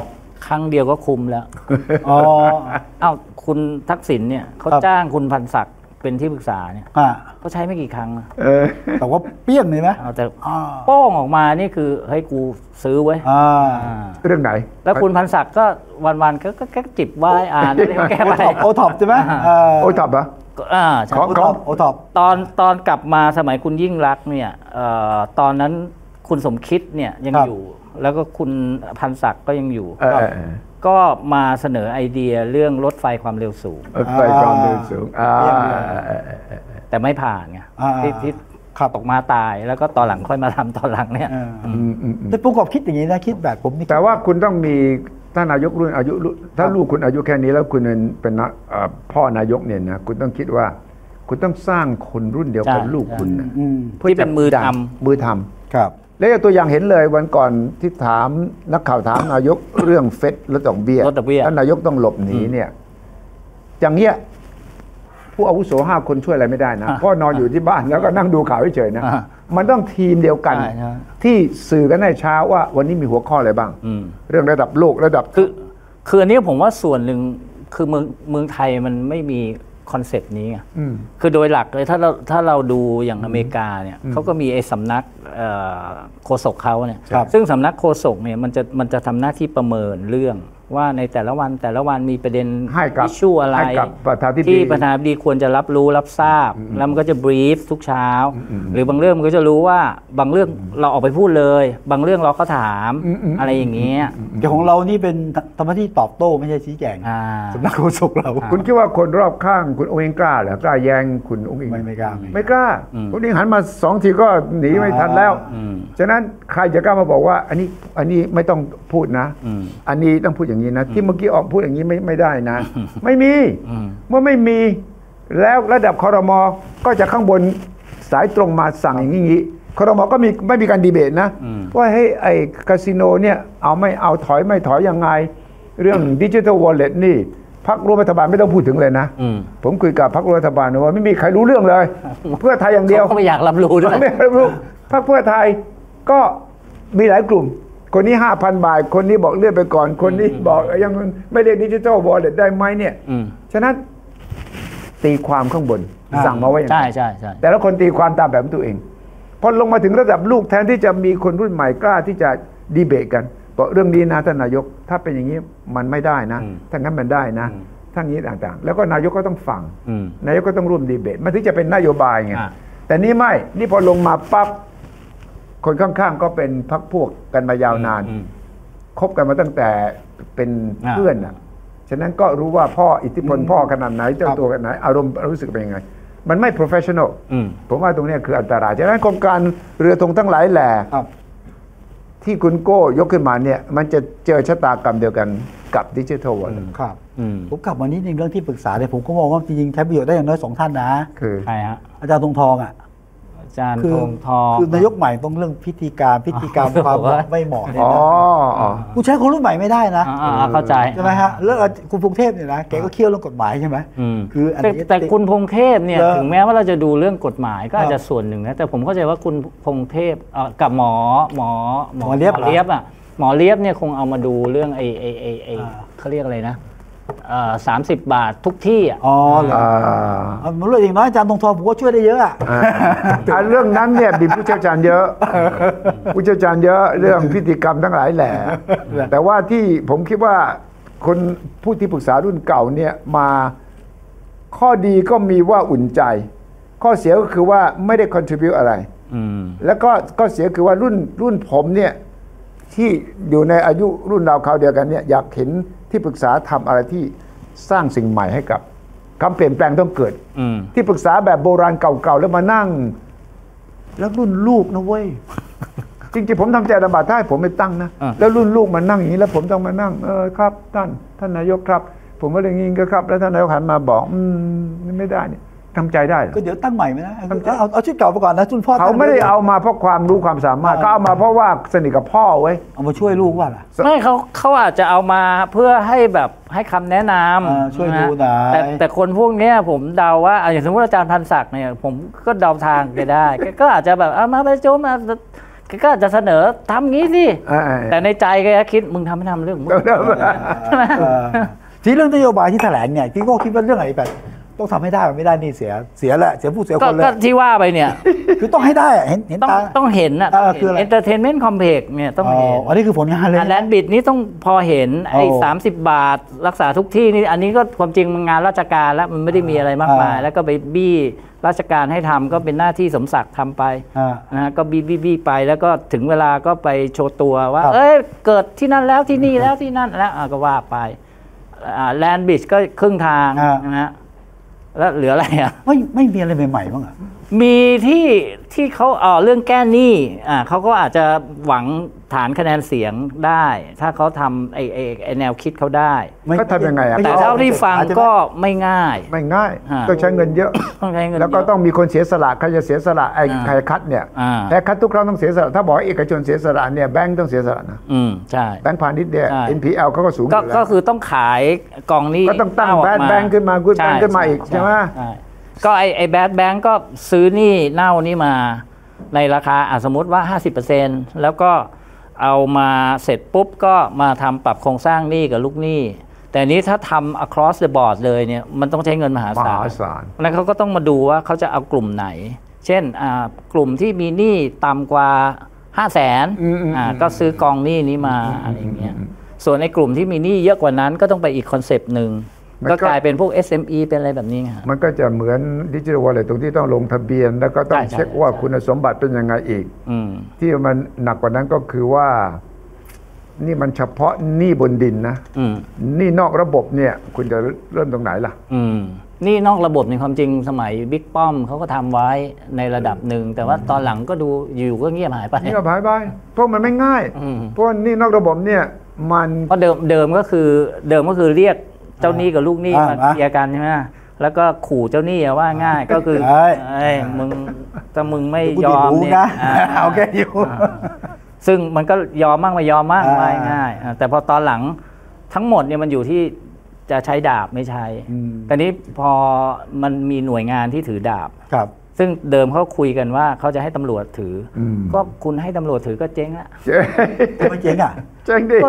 ครั้งเดียวก็คุมแล้วอ๋อเอ้าคุณทักษิณเนี่ยเขาครับจ้างคุณพันศักดิ์เป็นที่ปรึกษาเนี่ยอ่าเขาใช้ไม่กี่ครั้งนะเออแต่ว่าเปี้ยงเลยไหมเอาแต่อ่าโป้งออกมานี่คือเฮ้ยกูซื้อไว้ยอ่าอ่าเรื่องไหนแล้วคุณพันศักดิ์ก็วันๆก็ก็แค่จิบไวน์อ่านอะไรก็แก้โอไปท็อปโอท็อปใช่ไหมโอ้ยตอบเหรออ่าใช่ขอโอท็อปโอท็อปตอนตอนกลับมาสมัยคุณยิ่งรักษณ์เนี่ยเอ่อตอนนั้นคุณสมคิดเนี่ยยังครับอยู่ แล้วก็คุณพันศักดิ์ก็ยังอยู่เออเออเออก็มาเสนอไอเดียเรื่องรถไฟความเร็วสูงเออไปความเร็วสูงอ่าแต่ไม่ผ่านไงอ่าที่ที่ครับตกมาตายแล้วก็ตอนหลังค่อยมาทำตอนหลังเนี่ยอ่าอืมอืมอืมแต่ผมก็คิดอย่างนี้นะคิดแบบผมนี่แต่ว่าคุณต้องมีท่านนายกรุ่นอายุรุ่นถ้าลูกคุณอายุแค่นี้แล้วคุณเป็นเป็นนะเอ่อพ่อนายกเนี่ยนะคุณต้องคิดว่า คุณต้องสร้างคนรุ่นเดียวกับใช่ลูกคุณนะอืมที่เป็นมือทมือทำครับแล้วอย่างตัวอย่างเห็นเลยวันก่อนที่ถามนักข่าวถามนายก เรื่องเฟดลดดอกเบี้ยลดดอกเบี้ยท่านนายกต้องหลบหนีเนี่ยอย่างเงี้ยผู้อาวุโสห้าคนช่วยอะไรไม่ได้นะพ่อนอนอยู่ที่บ้านแล้วก็นั่งดูข่าวเฉยๆนะอ่ามันต้องทีมเดียวกันใช่ใช่ที่สื่อกันให้เช้าว่าวันนี้มีหัวข้ออะไรบ้างอืมเรื่องระดับโลกระดับคือคืออันนี้ผมว่าส่วนหนึ่งคือเมืองเมืองไทยมันไม่มีคอนเซปต์นี้ไงอืมคือโดยหลักเลยถ้าเราถ้าเราดูอย่างอเมริกาเนี่ยเขาก็มีไอ้สำนักเอ่อโฆษกเขาเนี่ยครับซึ่งสำนักโฆษกเนี่ยมันจะมันจะทำหน้าที่ประเมินเรื่องว่าในแต่ละวันแต่ละวันมีประเด็นให้กับอิชชูอะไรให้กับประธานาธิบดีที่ประธานาธิบดีควรจะรับรู้รับทราบ แล้วมันก็จะบรีฟทุกเช้า หรือบางเรื่องมันก็จะรู้ว่าบางเรื่องเราออกไปพูดเลย บางเรื่องเราก็ถามอะไรอย่างเงี้ยแต่ของเรานี่เป็นทำหน้าที่ตอบโต้ไม่ใช่ชี้แจงอ่าสำนักโฆษกเราคุณคิดว่าคนรอบข้างคุณองค์เองกล้าเหรอกล้าแย้งคุณองค์เองไม่ไม่กล้าไม่ไม่กล้าอืมคุณเองหันมาสองทีก็หนีไม่ทันแล้วอืมฉะนั้นใครจะกล้ามาบอกว่า อันนี้อันนี้ไม่ต้องพูดนะอืมอันนี้ต้องพูดอย่างนี้นะ ที่เมื่อกี้ออกพูดอย่างนี้ไม่ไม่ได้นะ ไม่มีอืมเมื่อไม่มีแล้วระดับครมก็จะข้างบนสายตรงมาสั่งอย่างนี้ครมก็มีไม่มีการดีเบตนะอืมว่าให้ไอ้คาสิโนเนี่ยเอาไม่เอาถอยไม่ถอยยังไง เรื่องดิจิทัลวอลเล็ตนี่พรรคร่วมรัฐบาลไม่ต้องพูดถึงเลยนะอืมผมคุยกับพรรคร่วมรัฐบาลว่าไม่มีใครรู้เรื่องเลย เพื่อไทยอย่างเดียวเขาก็ไม่อยากรับรู้ด้วยไม่รู้พรรคเพื่อไทยก็มีหลายกลุ่ม คนนี้ห้าพันบาท คนนี้บอกเลื่อนไปก่อน คนนี้บอกยังไม่ได้ดิจิทัลวอลเล็ตได้ไหมเนี่ยอืมฉะนั้นตีความข้างบนอ่าสั่งมาไว้อย่างใช่นั้นใช่ใช่แต่ละคนตีความตามแบบของตัวเองพอลงมาถึงระดับลูกแทนที่จะมีคนรุ่นใหม่กล้าที่จะดีเบตกันบอกเรื่องนี้นะท่านนายกถ้าเป็นอย่างนี้มันไม่ได้นะ ถ้างั้นมันได้นะทั้งนี้ต่างๆ แล้วก็นายกก็ต้องฟังอืมนายกก็ต้องร่วมดีเบตมันถึงจะเป็นนโยบายไงอ่าแต่นี่ไม่ นี่พอลงมาปั๊บคนข้างๆก็เป็นพรรคพวกกันมายาวนานอืมคบกันมาตั้งแต่เป็นอ่าเพื่อนอ่ะฉะนั้นก็รู้ว่าพ่ออิทธิพลพ่อขนาดไหนเจ้าตัวขนาดไหนอารมณ์รู้สึกเป็นยังไง มันไม่ professional อืมผมว่าตรงเนี้ยคืออันตรายฉะนั้นโครงการเรือธงทั้งหลายแหล่ครับที่คุณโก้ยกขึ้นมาเนี่ยมันจะเจอชะตากรรมเดียวกันกับดิจิทัลวอลเล็ตครับอืมผมกลับมานิดนึงเรื่องที่ปรึกษาเนี่ยผมก็มองว่าจริงๆใช้ประโยชน์ได้อย่างน้อยสองท่านนะคือใช่ฮะอาจารย์ธงทองอ่ะอาจารย์คืธงทองคือนายกใหม่ต้องเรื่องพิธีการพิธีกรรมอ๋อความเหมาะไม่เหมาะเนี่ยอ๋อนะอ๋อกูใช้คนรุ่นใหม่ไม่ได้นะอ่าอ่าเข้าใจใช่ไหมฮะแล้วคุณพงเทพเนี่ยนะแกก็เคี่ยวเรื่องกฎหมายใช่ไหมอืมคืออันแต่นี้แต่คุณพงเทพเนี่ยเออถึงแม้ว่าเราจะดูเรื่องกฎหมายก็อาจครัจะบส่วนหนึ่งนะแต่ผมเข้าใจว่าคุณพงเทพเอ่อกับหมอหมอหมอเลียบเหรอเลียบอ่ะหมอเลียบเนี่ยคงเอามาดูเรื่องไอ้ไอ้ไอ้ไอ้อ่าเขาเรียกอะไรนะสามสิบบาททุกที่อ่ะอ๋อเหรออ่าเอามันเลยอย่างน้อยอาจารย์ธงทองผมก็ช่วยได้เยอะอะอ่าอ่าเรื่องนั้นเนี่ยมีผู้เชี่ยวชาญเยอะ ผู้เชี่ยวชาญเยอะเรื่องพิธีกรรมทั้งหลายแหละแต่ว่าที่ผมคิดว่าคนผู้ที่ปรึกษารุ่นเก่าเนี่ยมาข้อดีก็มีว่าอุ่นใจ ข้อเสียก็คือว่าไม่ได้ contribute อะไรอืมแล้วก็ก็เสียคือว่ารุ่นรุ่นผมเนี่ยที่อยู่ในอายุรุ่นราวคราวเดียวกันเนี่ยอยากเห็นที่ปรึกษาทำอะไรที่สร้างสิ่งใหม่ให้กับคำเปลี่ยนแปลงต้องเกิดอืมที่ปรึกษาแบบโบราณเก่าๆแล้วมานั่ง แล้วรุ่นลูกนะเว้ย จริงๆผมทำใจลำบากถ้าให้ผมไม่ตั้งนะอ่ะแล้วรุ่นลูกมานั่งอย่างนี้แล้วผมต้องมานั่งเออครับท่านท่านนายกครับ ผมว่าอย่างนี้ก็ครับ แล้วท่านนายกหันมาบอกอืมไม่ได้เนี่ยทำใจได้เหรอก็เดี๋ยวตั้งใหม่ไหมนะเอาเอาเอาชุดเก่าไปก่อนนะชุดพ่อเขาไม่ได้เอามาเพราะความรู้ความสามารถเขาเอามาเพราะว่าสนิทกับพ่อเว้ยเอามาช่วยลูกว่าล่ะไม่เขาเขาอาจจะเอามาเพื่อให้แบบให้คำแนะนอ่าำช่วยนะดูหน่อยแต่แต่คนพวกเนี้ยผมเดาว่าอ่ะอย่างสมมติอาจารย์พันศักดิ์เนี่ยผมก็เดาทางแกได้แกก็อาจจะแบบเอามาประชุมมาก็จะเสนอทำงี้สิแต่ในใจแกคิดมึงทำไม่ทำเรื่องมึงใช่ไหมที่เรื่องนโยบายที่แถลงเนี่ยพี่ก็คิดว่าเรื่องอะไรแบบต้องทำให้ได้ไม่ได้นี่เสียเสียแหละเสียผู้เสียคนเลยก็ที่ว่าไปเนี่ยคือต้องให้ได้เห็นเห็นตาต้องเห็นอ่ะคือเอนเตอร์เทนเมนต์คอมเพล็กซ์เนี่ยต้องเห็นอันนี้คือผลงานเลยแลนด์บิดนี้ต้องพอเห็นไอ้สามสิบบาทรักษาทุกที่นี่อันนี้ก็ความจริงมันงานราชการแล้วมันไม่ได้มีอะไรมากมายแล้วก็ไปบี้ราชการให้ทำก็เป็นหน้าที่สมศักดิ์ทำไปนะก็บี้บี้บี้ไปแล้วก็ถึงเวลาก็ไปโชว์ตัวว่าเอ้ยเกิดที่นั่นแล้วที่นี่แล้วที่นั่นแล้วก็ว่าไปแลนด์บิดก็ครึ่งทางนะฮะแล้วเหลืออะไรอ่ะไม่ไม่มีอะไรใหม่ๆบ้างอ่ะมีที่ที่เขาเออเรื่องแก้หนี้อ่าเขาก็อาจจะหวังฐานคะแนนเสียงได้ถ้าเขาทำไอ้ไอ้ไอ้แนวคิดเขาได้เขาทำยังไงอ่ะแต่เท่าที่ฟังก็ไม่ง่ายไม่ง่ายต้องใช้เงินเยอะต้องใช้เงินแล้วก็ต้องมีคนเสียสละใครจะเสียสละไอ้ใครคัดเนี่ยแต่คัดทุกครั้งต้องเสียสละถ้าบอกเอกชนเสียสละเนี่ยแบงก์ต้องเสียสละนะอืมใช่แบงก์พาณิชย์เนี่ย เอ็น พี แอล เขาก็สูงอยู่แล้วก็คือต้องขายกองนี้ก็ต้องตั้งแบดแบงก์ขึ้นมากู๊ดแบงก์ขึ้นมาอีกใช่ไหมก็ไอ้ไอ้แบดแบงก์ก็ซื้อหนี้เน่านี่มาในราคาอ่ะสมมติว่า ห้าสิบเปอร์เซ็นต์ แล้วก็เอามาเสร็จปุ๊บก็มาทำปรับโครงสร้างหนี้กับลูกหนี้แต่นี้ถ้าทำ across the board เลยเนี่ยมันต้องใช้เงินมหาศาลแล้วเขาก็ต้องมาดูว่าเขาจะเอากลุ่มไหนเช่นกลุ่มที่มีหนี้ต่ำกว่า ห้าแสน อ่าก็ซื้อกองหนี้นี้มาอะไรอย่างเงี้ยส่วนในกลุ่มที่มีหนี้เยอะกว่านั้นก็ต้องไปอีกคอนเซปต์หนึ่งก็กลายเป็นพวก เอส เอ็ม อี เป็นอะไรแบบนี้ไงมันก็จะเหมือนดิจิทัลวอลเล็ตตรงที่ต้องลงทะเบียนแล้วก็ต้องเช็คว่าคุณสมบัติเป็นยังไงอีกที่มันหนักกว่านั้นก็คือว่านี่มันเฉพาะหนี้บนดินนะหนี้นอกระบบเนี่ยคุณจะเริ่มตรงไหนล่ะนี่นอกระบบในความจริงสมัยบิ๊กป้อมเขาก็ทำไว้ในระดับหนึ่งแต่ว่าตอนหลังก็ดูอยู่ก็เงียบหายไปเงียบหายไปเพราะมันไม่ง่ายเพราะนี่นอกระบบเนี่ยมันเพราะเดิมเดิมก็คือเดิมก็คือเรียกเจ้าหนี้กับลูกหนี้มาเคลียร์กันใช่ไหมแล้วก็ขู่เจ้าหนี้ว่าง่ายก็คือไอ้มึงถ้ามึงไม่ยอมเนี่ยเอาแค่อยู่ซึ่งมันก็ยอมมากไม่ยอมมากไม่ง่ายแต่พอตอนหลังทั้งหมดเนี่ยมันอยู่ที่จะใช้ดาบไม่ใช้แต่นี้พอมันมีหน่วยงานที่ถือดาบซึ่งเดิมเขาคุยกันว่าเขาจะให้ตำรวจถือก็คุณให้ตำรวจถือก็เจ๊งละไม่เจ๊งอ่ะเจ๊งดิ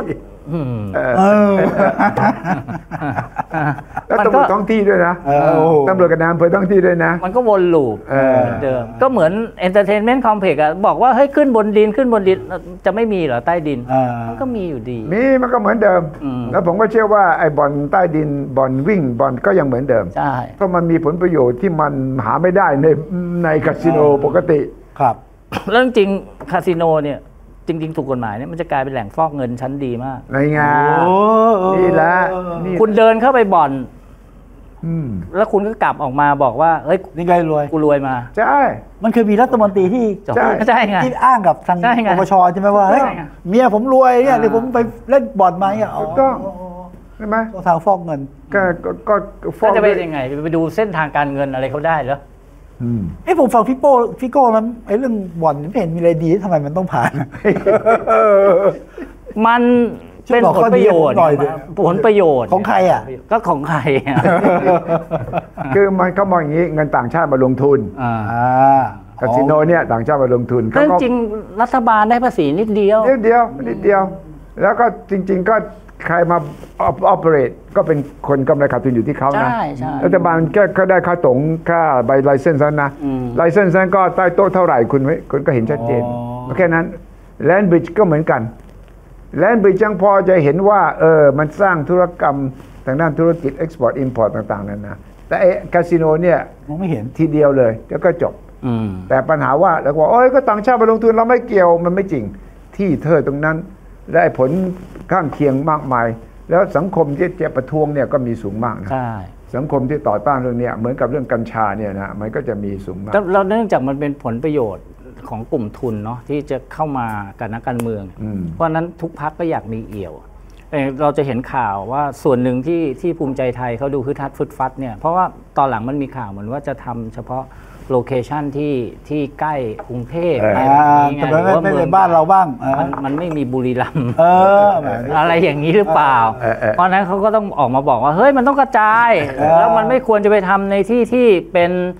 แล้วตำรวจท้องที่ด้วยนะตำรวจกับนายอำเภอท้องที่ด้วยนะมันก็วนลูปเดิมก็เหมือนเอนเตอร์เทนเมนต์คอมเพล็กซ์อะบอกว่าเฮ้ยขึ้นบนดินขึ้นบนดินจะไม่มีเหรอใต้ดินมันก็มีอยู่ดีมีมันก็เหมือนเดิมแล้วผมก็เชื่อว่าไอ้บ่อนใต้ดินบ่อนวิ่งบ่อนก็ยังเหมือนเดิมใช่เพราะมันมีผลประโยชน์ที่มันหาไม่ได้ในในคาสิโนปกติครับเรื่องจริงคาสิโนเนี่ยจริงๆถูกกฎหมายเนี่ยมันจะกลายเป็นแหล่งฟอกเงินชั้นดีมากในงานนี่แหละคุณเดินเข้าไปบ่อนแล้วคุณก็กลับออกมาบอกว่าเฮ้ยนี่ไงรวยกูรวยมาใช่มันเคยมีรัฐมนตรีที่ใช่ไงที่อ้างกับทางปปชใช่ไหมว่าเฮ้ยเมียผมรวยเนี่ยเดี๋ยวผมไปเล่นบ่อนมาเนี่ยถูกต้องใช่ไหมทางฟอกเงินก็ก็ฟอกจะไปยังไงไปดูเส้นทางการเงินอะไรเขาได้เหรอไอ้ผมฟังพี่โป้พี่โก้แล้วไอ้เรื่องบ่อนไม่เห็นมีอะไรดีทำไมมันต้องผ่านมันเป็นผลประโยชน์ผลประโยชน์ของใครอ่ะก็ของใครคือมันเขามองอย่างนี้เงินต่างชาติมาลงทุนคาสิโนเนี่ยต่างชาติมาลงทุนจริงรัฐบาลได้ภาษีนิดเดียวนิดเดียวนิดเดียวแล้วก็จริงๆก็ใครมาออเปเรตก็เป็นคนกำไรขาดทุนอยู่ที่เขานะรัฐบาลแค่ก็ได้ค่าตรงค่าใบไลเซนส์นั้นนะไลเซนส์นั้นก็ใต้โต๊ะเท่าไหร่คุณคุณก็เห็นชัดเจนแค่นั้นแลนด์บริดจ์ก็เหมือนกันแลนด์บริดจ์ยังพอจะเห็นว่าเออมันสร้างธุรกรรมทางด้านธุรกิจเอ็กซ์พอร์ตอิมพอร์ตต่างๆนั่นนะแต่ไอ้คาสิโนเนี่ยมองไม่เห็นทีเดียวเลยแล้วก็จบแต่ปัญหาว่าแล้วว่าโอ้ยก็ต่างชาติมาลงทุนเราไม่เกี่ยวมันไม่จริงที่เธอตรงนั้นได้ผลข้างเคียงมากมายแล้วสังคมที่จะประท้วงเนี่ยก็มีสูงมากนะสังคมที่ต่อต้านเรื่องนี้เหมือนกับเรื่องกัญชาเนี่ยนะมันก็จะมีสูงมากแล้วเนื่องจากมันเป็นผลประโยชน์ของกลุ่มทุนเนาะที่จะเข้ามากับนักการเมืองเพราะนั้นทุกพรรคก็อยากมีเอี่ยวเราจะเห็นข่าวว่าส่วนหนึ่งที่ที่ภูมิใจไทยเขาดูคือทัดฟึดฟัดเนี่ยเพราะว่าตอนหลังมันมีข่าวเหมือนว่าจะทำเฉพาะโลเคชันที่ที่ใกล้กรุงเทพอะไรอย่างเงี้ยหรือว่าเมืองบ้านเราบ้างมันมันไม่มีบุรีรัมย์อะไรอย่างนี้หรือเปล่าเพราะนั้นเขาก็ต้องออกมาบอกว่าเฮ้ยมันต้องกระจายแล้วมันไม่ควรจะไปทำในที่ที่เป็น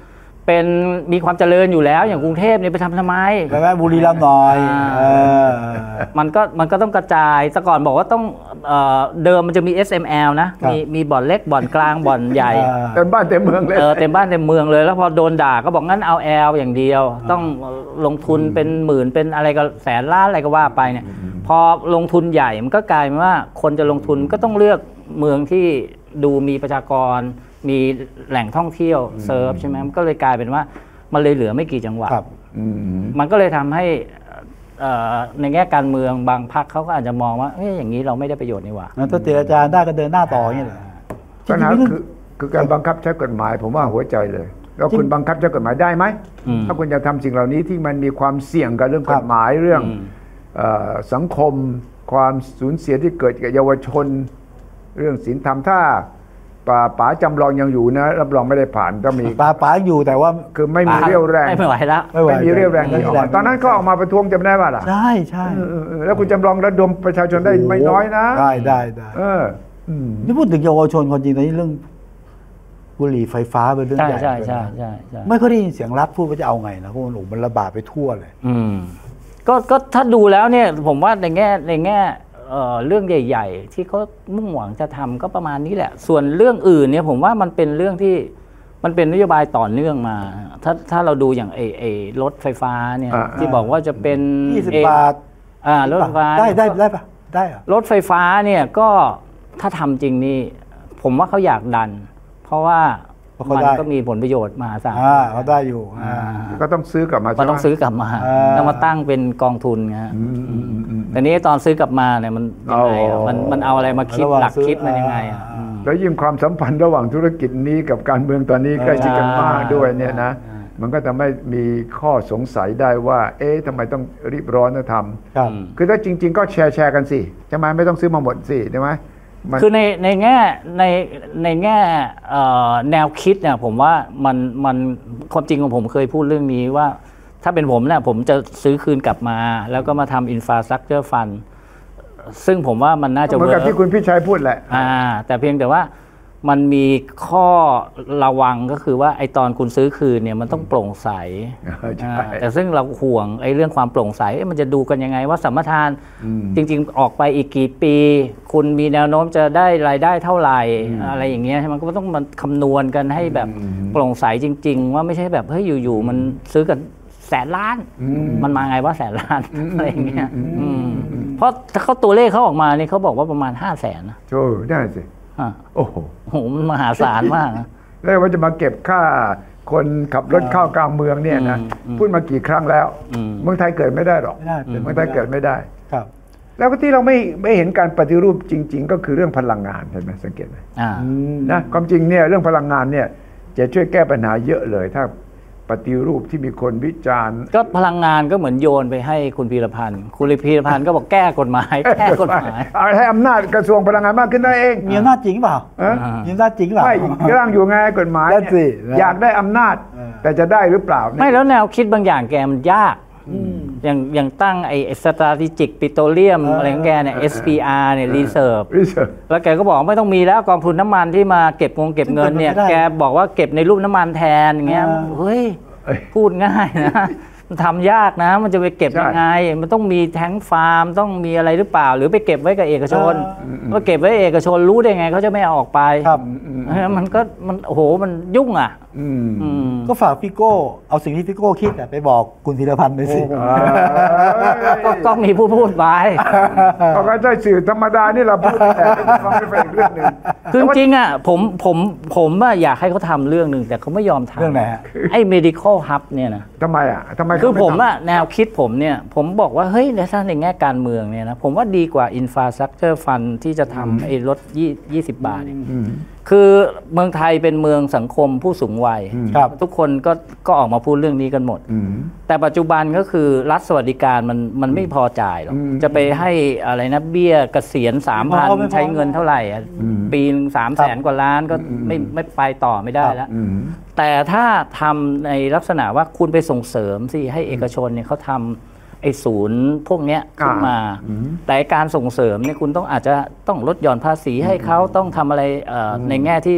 เป็นมีความเจริญอยู่แล้วอย่างกรุงเทพเนี่ยไปทำทำไมไปแวะบุรีรัมย์หน่อยมันก็มันก็ต้องกระจายแต่ก่อนบอกว่าต้องเดิมมันจะมี เอส เอ็ม แอล นะมีมีบ่อนเล็กบ่อนกลางบ่อนใหญ่เต็มบ้านเต็มเมืองเลยเออเต็มบ้านเต็มเมืองเลยแล้วพอโดนด่าก็บอกงั้นเอา แอล อย่างเดียวต้องลงทุนเป็นหมื่นเป็นอะไรก็แสนล้านอะไรก็ว่าไปเนี่ยพอลงทุนใหญ่มันก็กลายเป็นว่าคนจะลงทุนก็ต้องเลือกเมืองที่ดูมีประชากรมีแหล่งท่องเที่ยวเซิร์ฟใช่ไหมมันก็เลยกลายเป็นว่ามันเลยเหลือไม่กี่จังหวัดมันก็เลยทำให้ในแง่การเมืองบางพรรคเขาก็อาจจะมองว่าเฮ้ยอย่างนี้เราไม่ได้ประโยชน์นี่หว่าถ้าเจรจาได้ก็เดินหน้าต่ออย่างนี้แหละปัญหาคือคือการบังคับใช้กฎหมายผมว่าหัวใจเลยแล้วคุณบังคับใช้กฎหมายได้ไหมถ้าคุณจะทำสิ่งเหล่านี้ที่มันมีความเสี่ยงกับเรื่องกฎหมายเรื่องสังคมความสูญเสียที่เกิดกับเยาวชนเรื่องศีลธรรมถ้าป่าป๋าจำลองยังอยู่นะรับรองไม่ได้ผ่านต้องมีป่าป๋าอยู่แต่ว่าคือไม่มีเรี่ยวแรงไม่ไหวแล้วไม่มีเรี่ยวแรงที่ออกตอนนั้นก็ออกมาประท้วงจำได้ป่ะล่ะใช่ใช่แล้วคุณจำลองระดมประชาชนได้ไม่น้อยนะได้ได้ได้เออนี่พูดถึงเยาวชนคนจริงตอนนี้เรื่องบุหรี่ไฟฟ้าเป็นเรื่องใหญ่ใช่ใช่ใช่ไม่ค่อยได้ยินเสียงรัฐพูดว่าจะเอาไงนะเพราะมันหลงมันระบาดไปทั่วเลยอืมก็ก็ถ้าดูแล้วเนี่ยผมว่าในแง่ในแง่เอ่อเรื่องใหญ่ๆที่เขามุ่งหวังจะทำก็ประมาณนี้แหละส่วนเรื่องอื่นเนี่ยผมว่ามันเป็นเรื่องที่มันเป็นนโยบายต่อเนื่องมาถ้าถ้าเราดูอย่างไอ้ไอ้รถไฟฟ้าเนี่ยที่บอกว่าจะเป็นยี่สิบบาทอ่ารถไฟฟ้าได้ได้ได้ปะได้รถไฟฟ้าเนี่ยก็ถ้าทำจริงนี่ผมว่าเขาอยากดันเพราะว่ามันก็มีผลประโยชน์มหาศาลเขาได้อยู่ก็ต้องซื้อกลับมาก็ต้องซื้อกลับมาแล้วมาตั้งเป็นกองทุนนะฮะแต่นี้ตอนซื้อกลับมาเนี่ยมันยังไงมันมันเอาอะไรมาคิดหลักคิดมันยังไงอ่ะแล้วยิ่งความสัมพันธ์ระหว่างธุรกิจนี้กับการเมืองตอนนี้ใกล้ชิดกันมากด้วยเนี่ยนะมันก็ทำให้มีข้อสงสัยได้ว่าเอ๊ะทำไมต้องรีบร้อนนะทำคือถ้าจริงๆก็แชร์แชร์กันสิใช่ไหมไม่ต้องซื้อมาหมดสิใช่ไหมคือในในแง่ในในแง่แนวคิดเนี่ยผมว่ามันมันความจริงของผมเคยพูดเรื่องนี้ว่าถ้าเป็นผมเนี่ยผมจะซื้อคืนกลับมาแล้วก็มาทำอินฟราสตรัคเจอร์ฟันซึ่งผมว่ามันน่าจะเหมือนกับที่คุณพี่ชัยพูดแหละอ่าแต่เพียงแต่ว่ามันมีข้อระวังก็คือว่าไอตอนคุณซื้อคืนเนี่ยมันต้องโปร่งใสแต่ซึ่งเราห่วงไอเรื่องความโปร่งใสมันจะดูกันยังไงว่าสัมปทานจริงๆออกไปอีกกี่ปีคุณมีแนวโน้มจะได้รายได้เท่าไหร่อะไรอย่างเงี้ยมันก็ต้องมันคำนวณกันให้แบบโปร่งใสจริงๆว่าไม่ใช่แบบเฮ้ยอยู่ๆมันซื้อกันแสนล้านมันมาไงว่าแสนล้านอะไรอย่างเงี้ยเพราะถ้าเขาตัวเลขเขาออกมานี่เขาบอกว่าประมาณห้าแสนนะโอ้ได้สิโอ้โหโหมันมหาศาลมากนะแล้วว่าจะมาเก็บค่าคนขับรถเข้ากลางเมืองเนี่ยนะพูดมากี่ครั้งแล้วเมืองไทยเกิดไม่ได้หรอกเมืองไทยเกิดไม่ได้ครับแล้วก็ที่เราไม่ไม่เห็นการปฏิรูปจริงๆก็คือเรื่องพลังงานเห็นไหมสังเกตไหมนะความจริงเนี่ยเรื่องพลังงานเนี่ยจะช่วยแก้ปัญหาเยอะเลยถ้าปฏิรูปที่มีคนวิจารณ์ก็พลังงานก็เหมือนโยนไปให้คุณพีรพันธ์คุณพีรพันธ์ก็บอกแก้กฎหมายแก้กฎหมายให้อำนาจกระทรวงพลังงานมากขึ้นได้เองมีอำนาจจริงเปล่ามีอำนาจจริงเปล่าไม่ร่างอยู่ไงกฎหมายอยากได้อำนาจแต่จะได้หรือเปล่าไม่แล้วแนวคิดบางอย่างแกมันยากอย่างอย่างตั้งไอ้ strategic petroleum อะไรของแกเนี่ย เอส พี อาร์ เนี่ย reserve แล้วแกก็บอกไม่ต้องมีแล้วกองทุนน้ำมันที่มาเก็บงงเก็บเงินเนี่ยแกบอกว่าเก็บในรูปน้ำมันแทนอย่างเงี้ยเฮ้ยพูดง่ายนะมันทำยากนะมันจะไปเก็บยังไงมันต้องมีแท้งฟาร์มต้องมีอะไรหรือเปล่าหรือไปเก็บไว้กับเอกชนว่าเก็บไว้เอกชนรู้ได้ไงเขาจะไม่เอาออกไปมันก็มันโอ้โหมันยุ่งอ่ะก็ฝากพี่โก้เอาสิ่งที่พี่โก้คิดไปบอกคุณธีรพันธ์เลยสิก็มีผู้พูดไปเขาก็ใช่สื่อธรรมดานี่เราพูดแต่ไม่เป็นเรื่องนึงคือจริงอ่ะผมผมผมว่าอยากให้เขาทำเรื่องหนึ่งแต่เขาไม่ยอมทำเรื่องไหนไอ้ medical hub เนี่ยนะทำไมอ่ะทำไมคือผมอะแนวคิดผมเนี่ยผมบอกว่าเฮ้ยในถ้าในแง่การเมืองเนี่ยนะผมว่าดีกว่า infrastructure fund ที่จะทำไอ้รถยี่สิบบาทคือเมืองไทยเป็นเมืองสังคมผู้สูงวัยทุกคนก็ก็ออกมาพูดเรื่องนี้กันหมดแต่ปัจจุบันก็คือรัฐสวัสดิการมันมันไม่พอจ่ายหรอกจะไปให้อะไรนะเบี้ยเกษียณ สามพัน ใช้เงินเท่าไหร่ปีนึง สามแสน กว่าล้านก็ไม่ไม่ไปต่อไม่ได้แล้วแต่ถ้าทำในลักษณะว่าคุณไปส่งเสริมสิให้เอกชนเนี่ยเขาทำไอ้ศูนย์พวกเนี้ยขึ้นมาแต่การส่งเสริมเนี่ยคุณต้องอาจจะต้องลดหย่อนภาษีให้เขาต้องทำอะไรในแง่ที่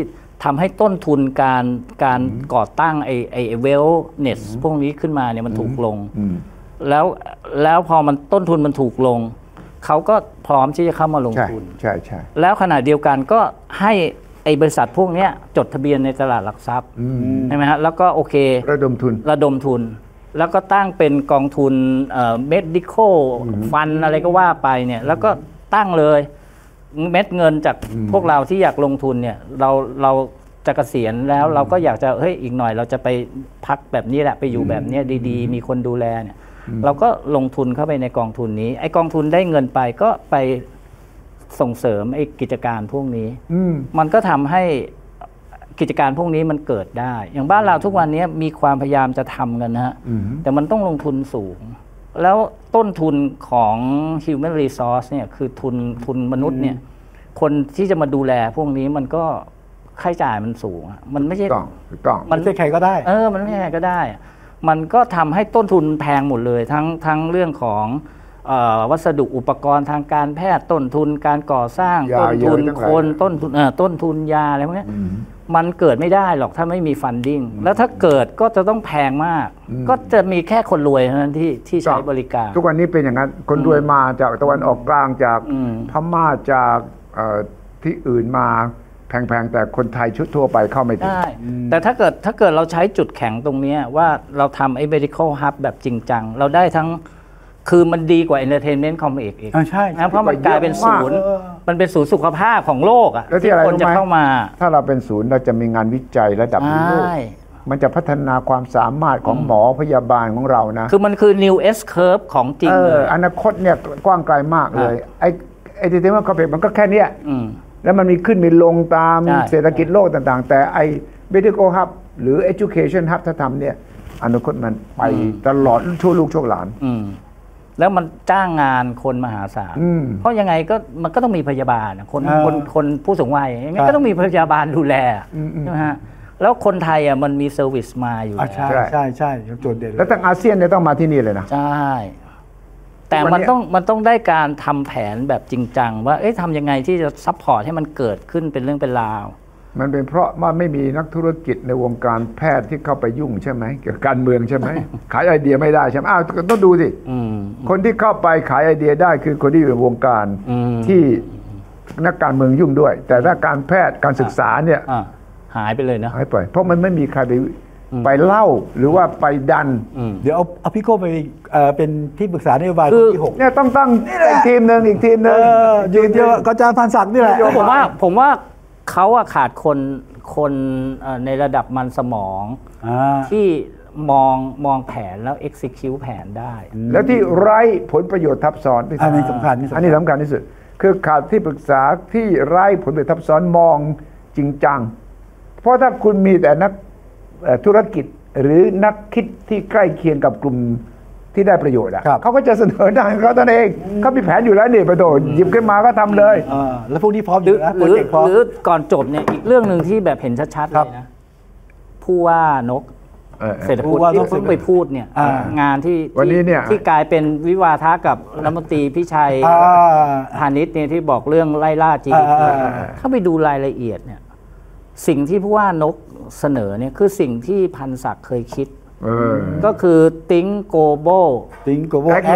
ทำให้ต้นทุนการการก่อตั้งไอ้ไอ้เวลเนสพวกนี้ขึ้นมาเนี่ยมันถูกลงแล้วแล้วพอมันต้นทุนมันถูกลงเขาก็พร้อมที่จะเข้ามาลงทุนใช่ใช่แล้วขณะเดียวกันก็ให้ไอ้บริษัทพวกนี้จดทะเบียนในตลาดหลักทรัพย์ใช่ไหมฮะแล้วก็โอเคระดมทุนระดมทุนแล้วก็ตั้งเป็นกองทุนเอ่อ medical fund อะไรก็ว่าไปเนี่ยแล้วก็ตั้งเลยเม็ดเงินจากพวกเราที่อยากลงทุนเนี่ยเราเราจะเกษียณแล้วเราก็อยากจะเฮ้ยอีกหน่อยเราจะไปพักแบบนี้แหละไปอยู่แบบนี้ดีๆมีคนดูแลเนี่ยเราก็ลงทุนเข้าไปในกองทุนนี้ไอ้กองทุนได้เงินไปก็ไปส่งเสริมไอ้กิจการพวกนี้มันก็ทำให้กิจการพวกนี้มันเกิดได้อย่างบ้านเราทุกวันนี้มีความพยายามจะทำกันนะฮะแต่มันต้องลงทุนสูงแล้วต้นทุนของ human resource เนี่ยคือทุนทุนมนุษย์เนี่ยคนที่จะมาดูแลพวกนี้มันก็ค่าใช้จ่ายมันสูงมันไม่ใช่ต้องต้องมันไม่ใช่ใครก็ได้เออมันไม่ใช่ใครก็ได้มันก็ทำให้ต้นทุนแพงหมดเลยทั้งทั้งเรื่องของวัสดุอุปกรณ์ทางการแพทย์ต้นทุนการก่อสร้างต้นทุนคนต้นทุนเอ่อต้นทุนยาอะไรพวกนี้มันเกิดไม่ได้หรอกถ้าไม่มีฟันดิ้งแล้วถ้าเกิดก็จะต้องแพงมากก็จะมีแค่คนรวยเท่านั้นที่ที่ใช้บริการทุกวันนี้เป็นอย่างนั้นคนรวยมาจากตะวันออกกลางจากพม่าจากที่อื่นมาแพงๆแต่คนไทยชุดทั่วไปเข้าไม่ถึงได้แต่ถ้าเกิดถ้าเกิดเราใช้จุดแข็งตรงนี้ว่าเราทำไอ้ medical hub แบบจริงจังเราได้ทั้งคือมันดีกว่า entertainment complex อีกใช่นะเพราะมันกลายเป็นศูนย์มันเป็นศูนย์สุขภาพของโลกอ่ะที่คนจะเข้ามาถ้าเราเป็นศูนย์เราจะมีงานวิจัยระดับโลกมันจะพัฒนาความสามารถของหมอพยาบาลของเรานะคือมันคือ new S curve ของจริงเลยอนาคตเนี่ยกว้างไกลมากเลยไอ้ entertainment complex มันก็แค่นี้แล้วมันมีขึ้นมีลงตามเศรษฐกิจโลกต่างๆแต่ไอ้ medical hub หรือ education hub ถ้าทำเนี่ยอนาคตมันไปตลอดชั่วลูกชั่วหลานแล้วมันจ้างงานคนมหาศาลเพราะยังไงก็มันก็ต้องมีพยาบาลคนคนคนผู้สูงวัยยังไงก็ต้องมีพยาบาลดูแลใช่ไหมฮะแล้วคนไทยอ่ะมันมีเซอร์วิสมาอยู่ใช่ใช่ใช่จุดเด่นแล้วทั้งอาเซียนเนี่ยต้องมาที่นี่เลยนะใช่แต่มันต้องมันต้องได้การทำแผนแบบจริงจังว่าเอ๊ะทำยังไงที่จะซัพพอร์ตให้มันเกิดขึ้นเป็นเรื่องเป็นราวมันเป็นเพราะว่าไม่มีนักธุรกิจในวงการแพทย์ที่เข้าไปยุ่งใช่ไหมเกี่ยวกับการเมืองใช่ไหม ขายไอเดียไม่ได้ใช่ไหมอ้าวต้องดูสิคนที่เข้าไปขายไอเดียได้คือคนที่อยู่ในวงการที่นักการเมืองยุ่งด้วยแต่ถ้าการแพทย์การศึกษาเนี่ยหายไปเลยนะหายไปเพราะมันไม่มีใครไปไปเล่าหรือว่าไปดันเดี๋ยวเอาเอาพี่โก้ไปเป็นที่ปรึกษานโยบายที่หกเนี่ยต้องตั้งอีกทีมหนึ่งอีกทีมหนึ่งยืนเดียวกับอาจารย์พันศักดิ์นี่แหละผมว่าผมว่าเขาอะขาดคนคนในระดับมันสมองที่มองมองแผนแล้ว execute แผนได้แล้วที่ไร้ผลประโยชน์ทับซ้อนอันนี้สำคัญอันนี้สำคัญที่สุดคือขาดที่ปรึกษาที่ไร้ผลประโยชน์ทับซ้อนมองจริงจังเพราะถ้าคุณมีแต่นักธุรกิจหรือนักคิดที่ใกล้เคียงกับกลุ่มที่ได้ประโยชน์อ่ะเขาก็จะเสนอได้เขาตนเองเขามีแผนอยู่แล้วนี่ประโยชน์หยิบขึ้นมาก็ทำเลยแล้วพวกนี้พร้อมอยู่นะหรือหรือก่อนจบเนี่ยอีกเรื่องหนึ่งที่แบบเห็นชัดๆเลยนะผู้ว่านกเศรษฐกิจที่เพิ่งไปพูดเนี่ยงานที่ที่กลายเป็นวิวาทะกับรัฐมนตรีพิชัยพาณิชย์เนี่ยที่บอกเรื่องไล่ล่า จี ดี พี ถ้าไปดูรายละเอียดเนี่ยสิ่งที่ผู้ว่านกเสนอเนี่ยคือสิ่งที่พันศักดิ์เคยคิดก็คือ think global think global act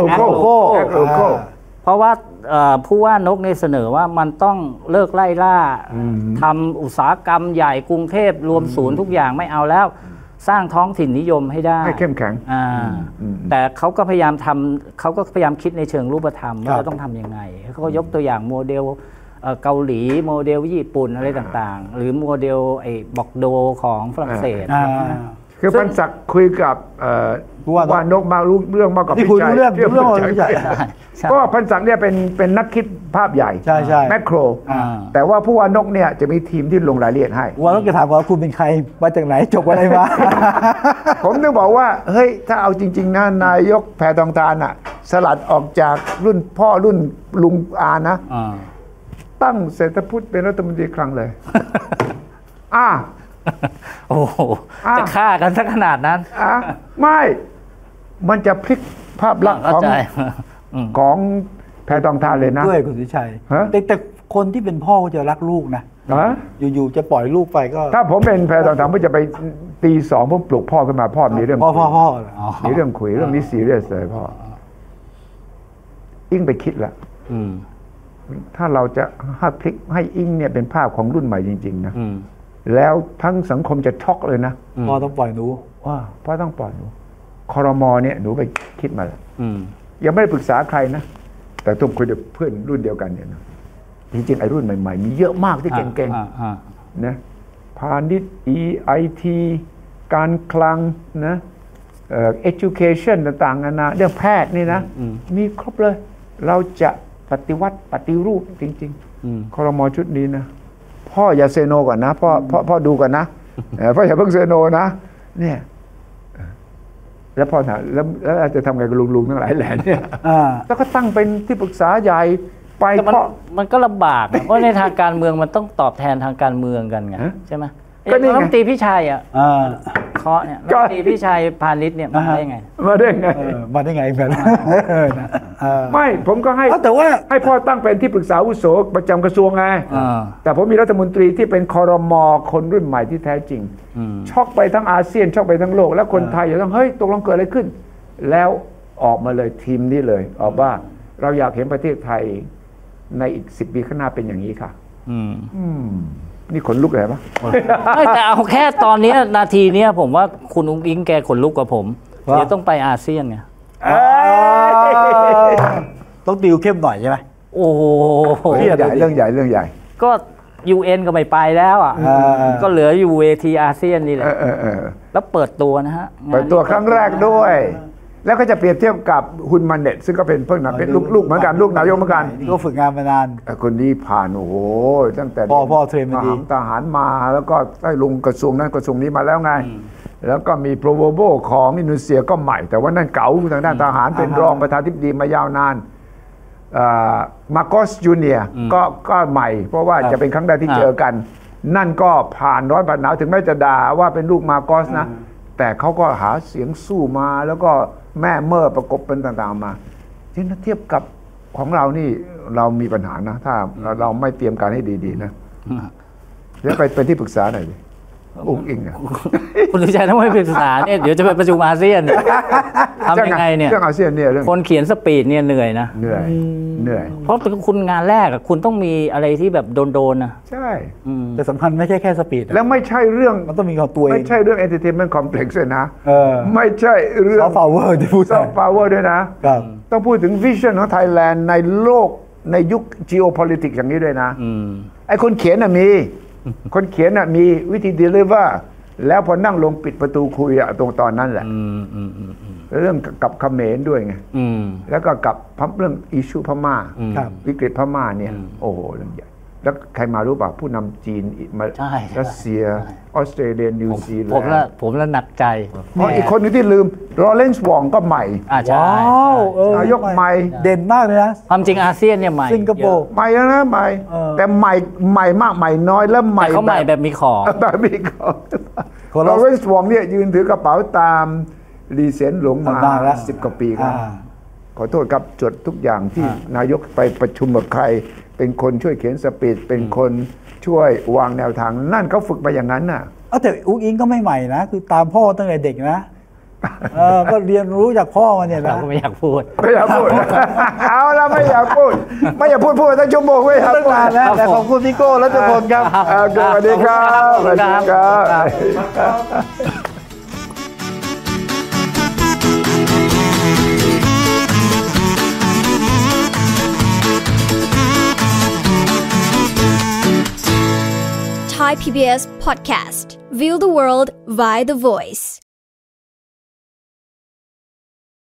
local เพราะว่าผู้ว่านกเนี่ยเสนอว่ามันต้องเลิกไล่ล่าทำอุตสาหกรรมใหญ่กรุงเทพรวมศูนย์ทุกอย่างไม่เอาแล้วสร้างท้องถิ่นนิยมให้ได้ให้เข้มแข็งแต่เขาก็พยายามทำเขาก็พยายามคิดในเชิงรูปธรรมว่าจะต้องทำยังไงเขาก็ยกตัวอย่างโมเดลเกาหลีโมเดลญี่ปุ่นอะไรต่างๆหรือโมเดลไอ้บอกโดของฝรั่งเศสคือพันศักดิ์คุยกับว่านกมารู้เรื่องมากกว่าพี่ชัยเรื่องเรื่องพี่ชัยก็พันศักดิ์เนี่ยเป็นเป็นนักคิดภาพใหญ่แมคโครแต่ว่าผู้ว่านกเนี่ยจะมีทีมที่ลงรายละเอียดให้ว่านกจะถามว่าคุณเป็นใครมาจากไหนจบอะไรมาผมต้องบอกว่าเฮ้ยถ้าเอาจริงๆนะนายกแพทองธารอ่ะสลัดออกจากรุ่นพ่อรุ่นลุงอานะตั้งเศรษฐพุทธเป็นรัฐมนตรีคลังเลยอ่าโอ้โหจะฆ่ากันสักขนาดนั้นอ่ะไม่มันจะพลิกภาพลักษณ์ของของแพทองธารเลยนะด้วยคุณสุชัยแต่แต่คนที่เป็นพ่อก็จะรักลูกนะอยู่ๆจะปล่อยลูกไปก็ถ้าผมเป็นแพรทองทำผมจะไปตีสองผมปลุกพ่อขึ้นมาพ่อมีเรื่องพ่อพ่อพ่อมีเรื่องคุยเรื่องนี้ซีเรียสเลยพ่ออิงไปคิดละถ้าเราจะให้พลิกให้อิงเนี่ยเป็นภาพของรุ่นใหม่จริงๆนะแล้วทั้งสังคมจะช็อกเลยนะพ่อต้องปล่อยหนูว่าพ่อต้องปล่อยหนูครมเนี่ยหนูไปคิดมาแล้วยังไม่ได้ปรึกษาใครนะแต่ต้องคุยกับเพื่อนรุ่นเดียวกันเนี่ยนะจริงๆไอ้รุ่นใหม่ๆมีเยอะมากที่เก่งๆนะพาณิชย์ อี ไอ ที การคลังนะเอ่อ education ต่างๆนานาเรื่องแพทย์นี่นะมีครบเลยเราจะปฏิวัติปฏิรูปจริงๆครม.ชุดนี้นะพ่ออย่าเซโนก่อนนะพ่อพ่อพ่อดูก่อนนะพ่ออย่าเพิ่งเซโนนะเนี่ยแล้วพ่อถามแล้วแล้วจะทำไงกับลุงๆทั้งหลายแหล่เนี่ยแล้วก็ตั้งเป็นที่ปรึกษาใหญ่ไปเพราะมันก็ลำบากเพราะในทางการเมืองมันต้องตอบแทนทางการเมืองกันไงใช่ไหมก็นี่ไงรัฐมนตรีพี่ชัยอ่ะเคาะเนี่ยรัฐมนตรีพี่ชัยพาณิชย์เนี่ยมาได้ไงมาได้ไงมาได้ไงแบบไม่ผมก็ให้แต่ว่าให้พ่อตั้งเป็นที่ปรึกษาอาวุโสประจำกระทรวงไงแต่ผมมีรัฐมนตรีที่เป็นครม.คนรุ่นใหม่ที่แท้จริงช็อกไปทั้งอาเซียนช็อกไปทั้งโลกแล้วคนไทยจะต้องเฮ้ยตกลงเกิดอะไรขึ้นแล้วออกมาเลยทีมนี้เลยออกว่าเราอยากเห็นประเทศไทยในอีกสิบปีข้างหน้าเป็นอย่างนี้ค่ะนี่ขนลุกเลยปะไม่แต่เอาแค่ตอนนี้นาทีนี้ผมว่าคุณอุ้งอิงแกขนลุกกว่าผมเดี๋ยวต้องไปอาเซียนไงต้องดิวเข้มหน่อยใช่ไหมโอ้โหเรื่องใหญ่เรื่องใหญ่เรื่องใหญ่ก็ ยู เอ็น ก็ไม่ไปแล้วอ่ะก็เหลืออยู่เวทีอาเซียนนี่แหละแล้วเปิดตัวนะฮะเปิดตัวครั้งแรกด้วยแล้วก็จะเปรียบเทียบกับฮุนมันเน็ตซึ่งก็เป็นเพิ่งนะเป็นลูกๆเหมือนกันลูกนายกเหมือนกันก็ฝึกงานมานานคนนี้ผ่านโอ้โหตั้งแต่พ่อพ่อเทรนมาดีทหารมาแล้วก็ได้ลงกระทรวงนั้นกระทรวงนี้มาแล้วไงแล้วก็มีโปรโวโบของอินโดนีเซียก็ใหม่แต่ว่านั่นเก๋าทางด้านทหารเป็นรองประธานาธิบดีมายาวนานมาโกสจูเนียก็ก็ใหม่เพราะว่าจะเป็นครั้งแรกที่เจอกันนั่นก็ผ่านร้อนผ่านหนาวถึงแม้จะด่าว่าเป็นลูกมาโกสนะแต่เขาก็หาเสียงสู้มาแล้วก็แม่เมื่อประกบเป็นต่างๆมาที่ถ้าเทียบกับของเรานี่เรามีปัญหานะถ้าเราไม่เตรียมการให้ดีๆนะเดี๋ยวไปเป็นที่ปรึกษาหน่อยดิอุ้งอิงอ่ะคุณชัยต้องไปปรึกษาเนี่ยเดี๋ยวจะไปประชุมอาเซียนทำยังไงเนี่ยเรื่องอาเซียนเนี่ยเรื่องคนเขียนสปีดเนี่ยเหนื่อยนะเหนื่อยเหนื่อยเพราะคุณงานแรกคุณต้องมีอะไรที่แบบโดนๆนะใช่แต่สำคัญไม่ใช่แค่สปีดแล้วไม่ใช่เรื่องมันต้องมีของตัวเองไม่ใช่เรื่อง entertainment complex ด้วยนะไม่ใช่เรื่อง soft power ที่พูด soft power ด้วยนะต้องพูดถึง vision ของ Thailand ในโลกในยุค geopolitics อย่างนี้ด้วยนะไอ้คนเขียนน่ะมีคนเขียนน่ะมีวิธี deliver แล้วพอนั่งลงปิดประตูคุยอะตรงตอนนั้นแหละเรื่องกับเขมรด้วยไงแล้วก็กับเรื่องอิชูพม่าวิกฤตพม่าเนี่ยโอ้โหเรื่องใหญ่แล้วใครมารู้ป่ะผู้นำจีนมารัสเซียออสเตรเลียนิวซีแลนด์ผมละผมละหนักใจเพราะอีกคนนึงที่ลืมลอเรนซ์วองก็ใหม่ว้าวนายกใหม่เด่นมากเลยนะความจริงอาเซียนเนี่ยใหม่สิงคโปร์ใหม่แล้วนะใหม่แต่ใหม่ใหม่มากใหม่น้อยแล้วใหม่เขาใหม่แบบมีของแบบมีของลอเรนซ์วองเนี่ยยืนถือกระเป๋าตามลีเซียนหลงมาสิบกว่าปีแล้วขอโทษครับจดทุกอย่างที่นายกไปประชุมกับใครเป็นคนช่วยเขียนสปีดเป็นคนช่วยวางแนวทางนั่นเขาฝึกมาอย่างนั้นน่ะแต่อุ้งอิงก็ไม่ใหม่นะคือตามพ่อตั้งแต่เด็กนะเออก็เรียนรู้จากพ่อมาเนี่ยนะเราก็ไม่อยากพูดไม่อยากพูดเอาแล้วไม่อยากพูดไม่อยากพูดพูดตั้งชั่วโมงไม่อยากพูดแล้วแต่ขอบคุณพี่โก้รัชพลครับสวัสดีครับสวัสดีครับ Thai พี บี เอส Podcast View the world via the voice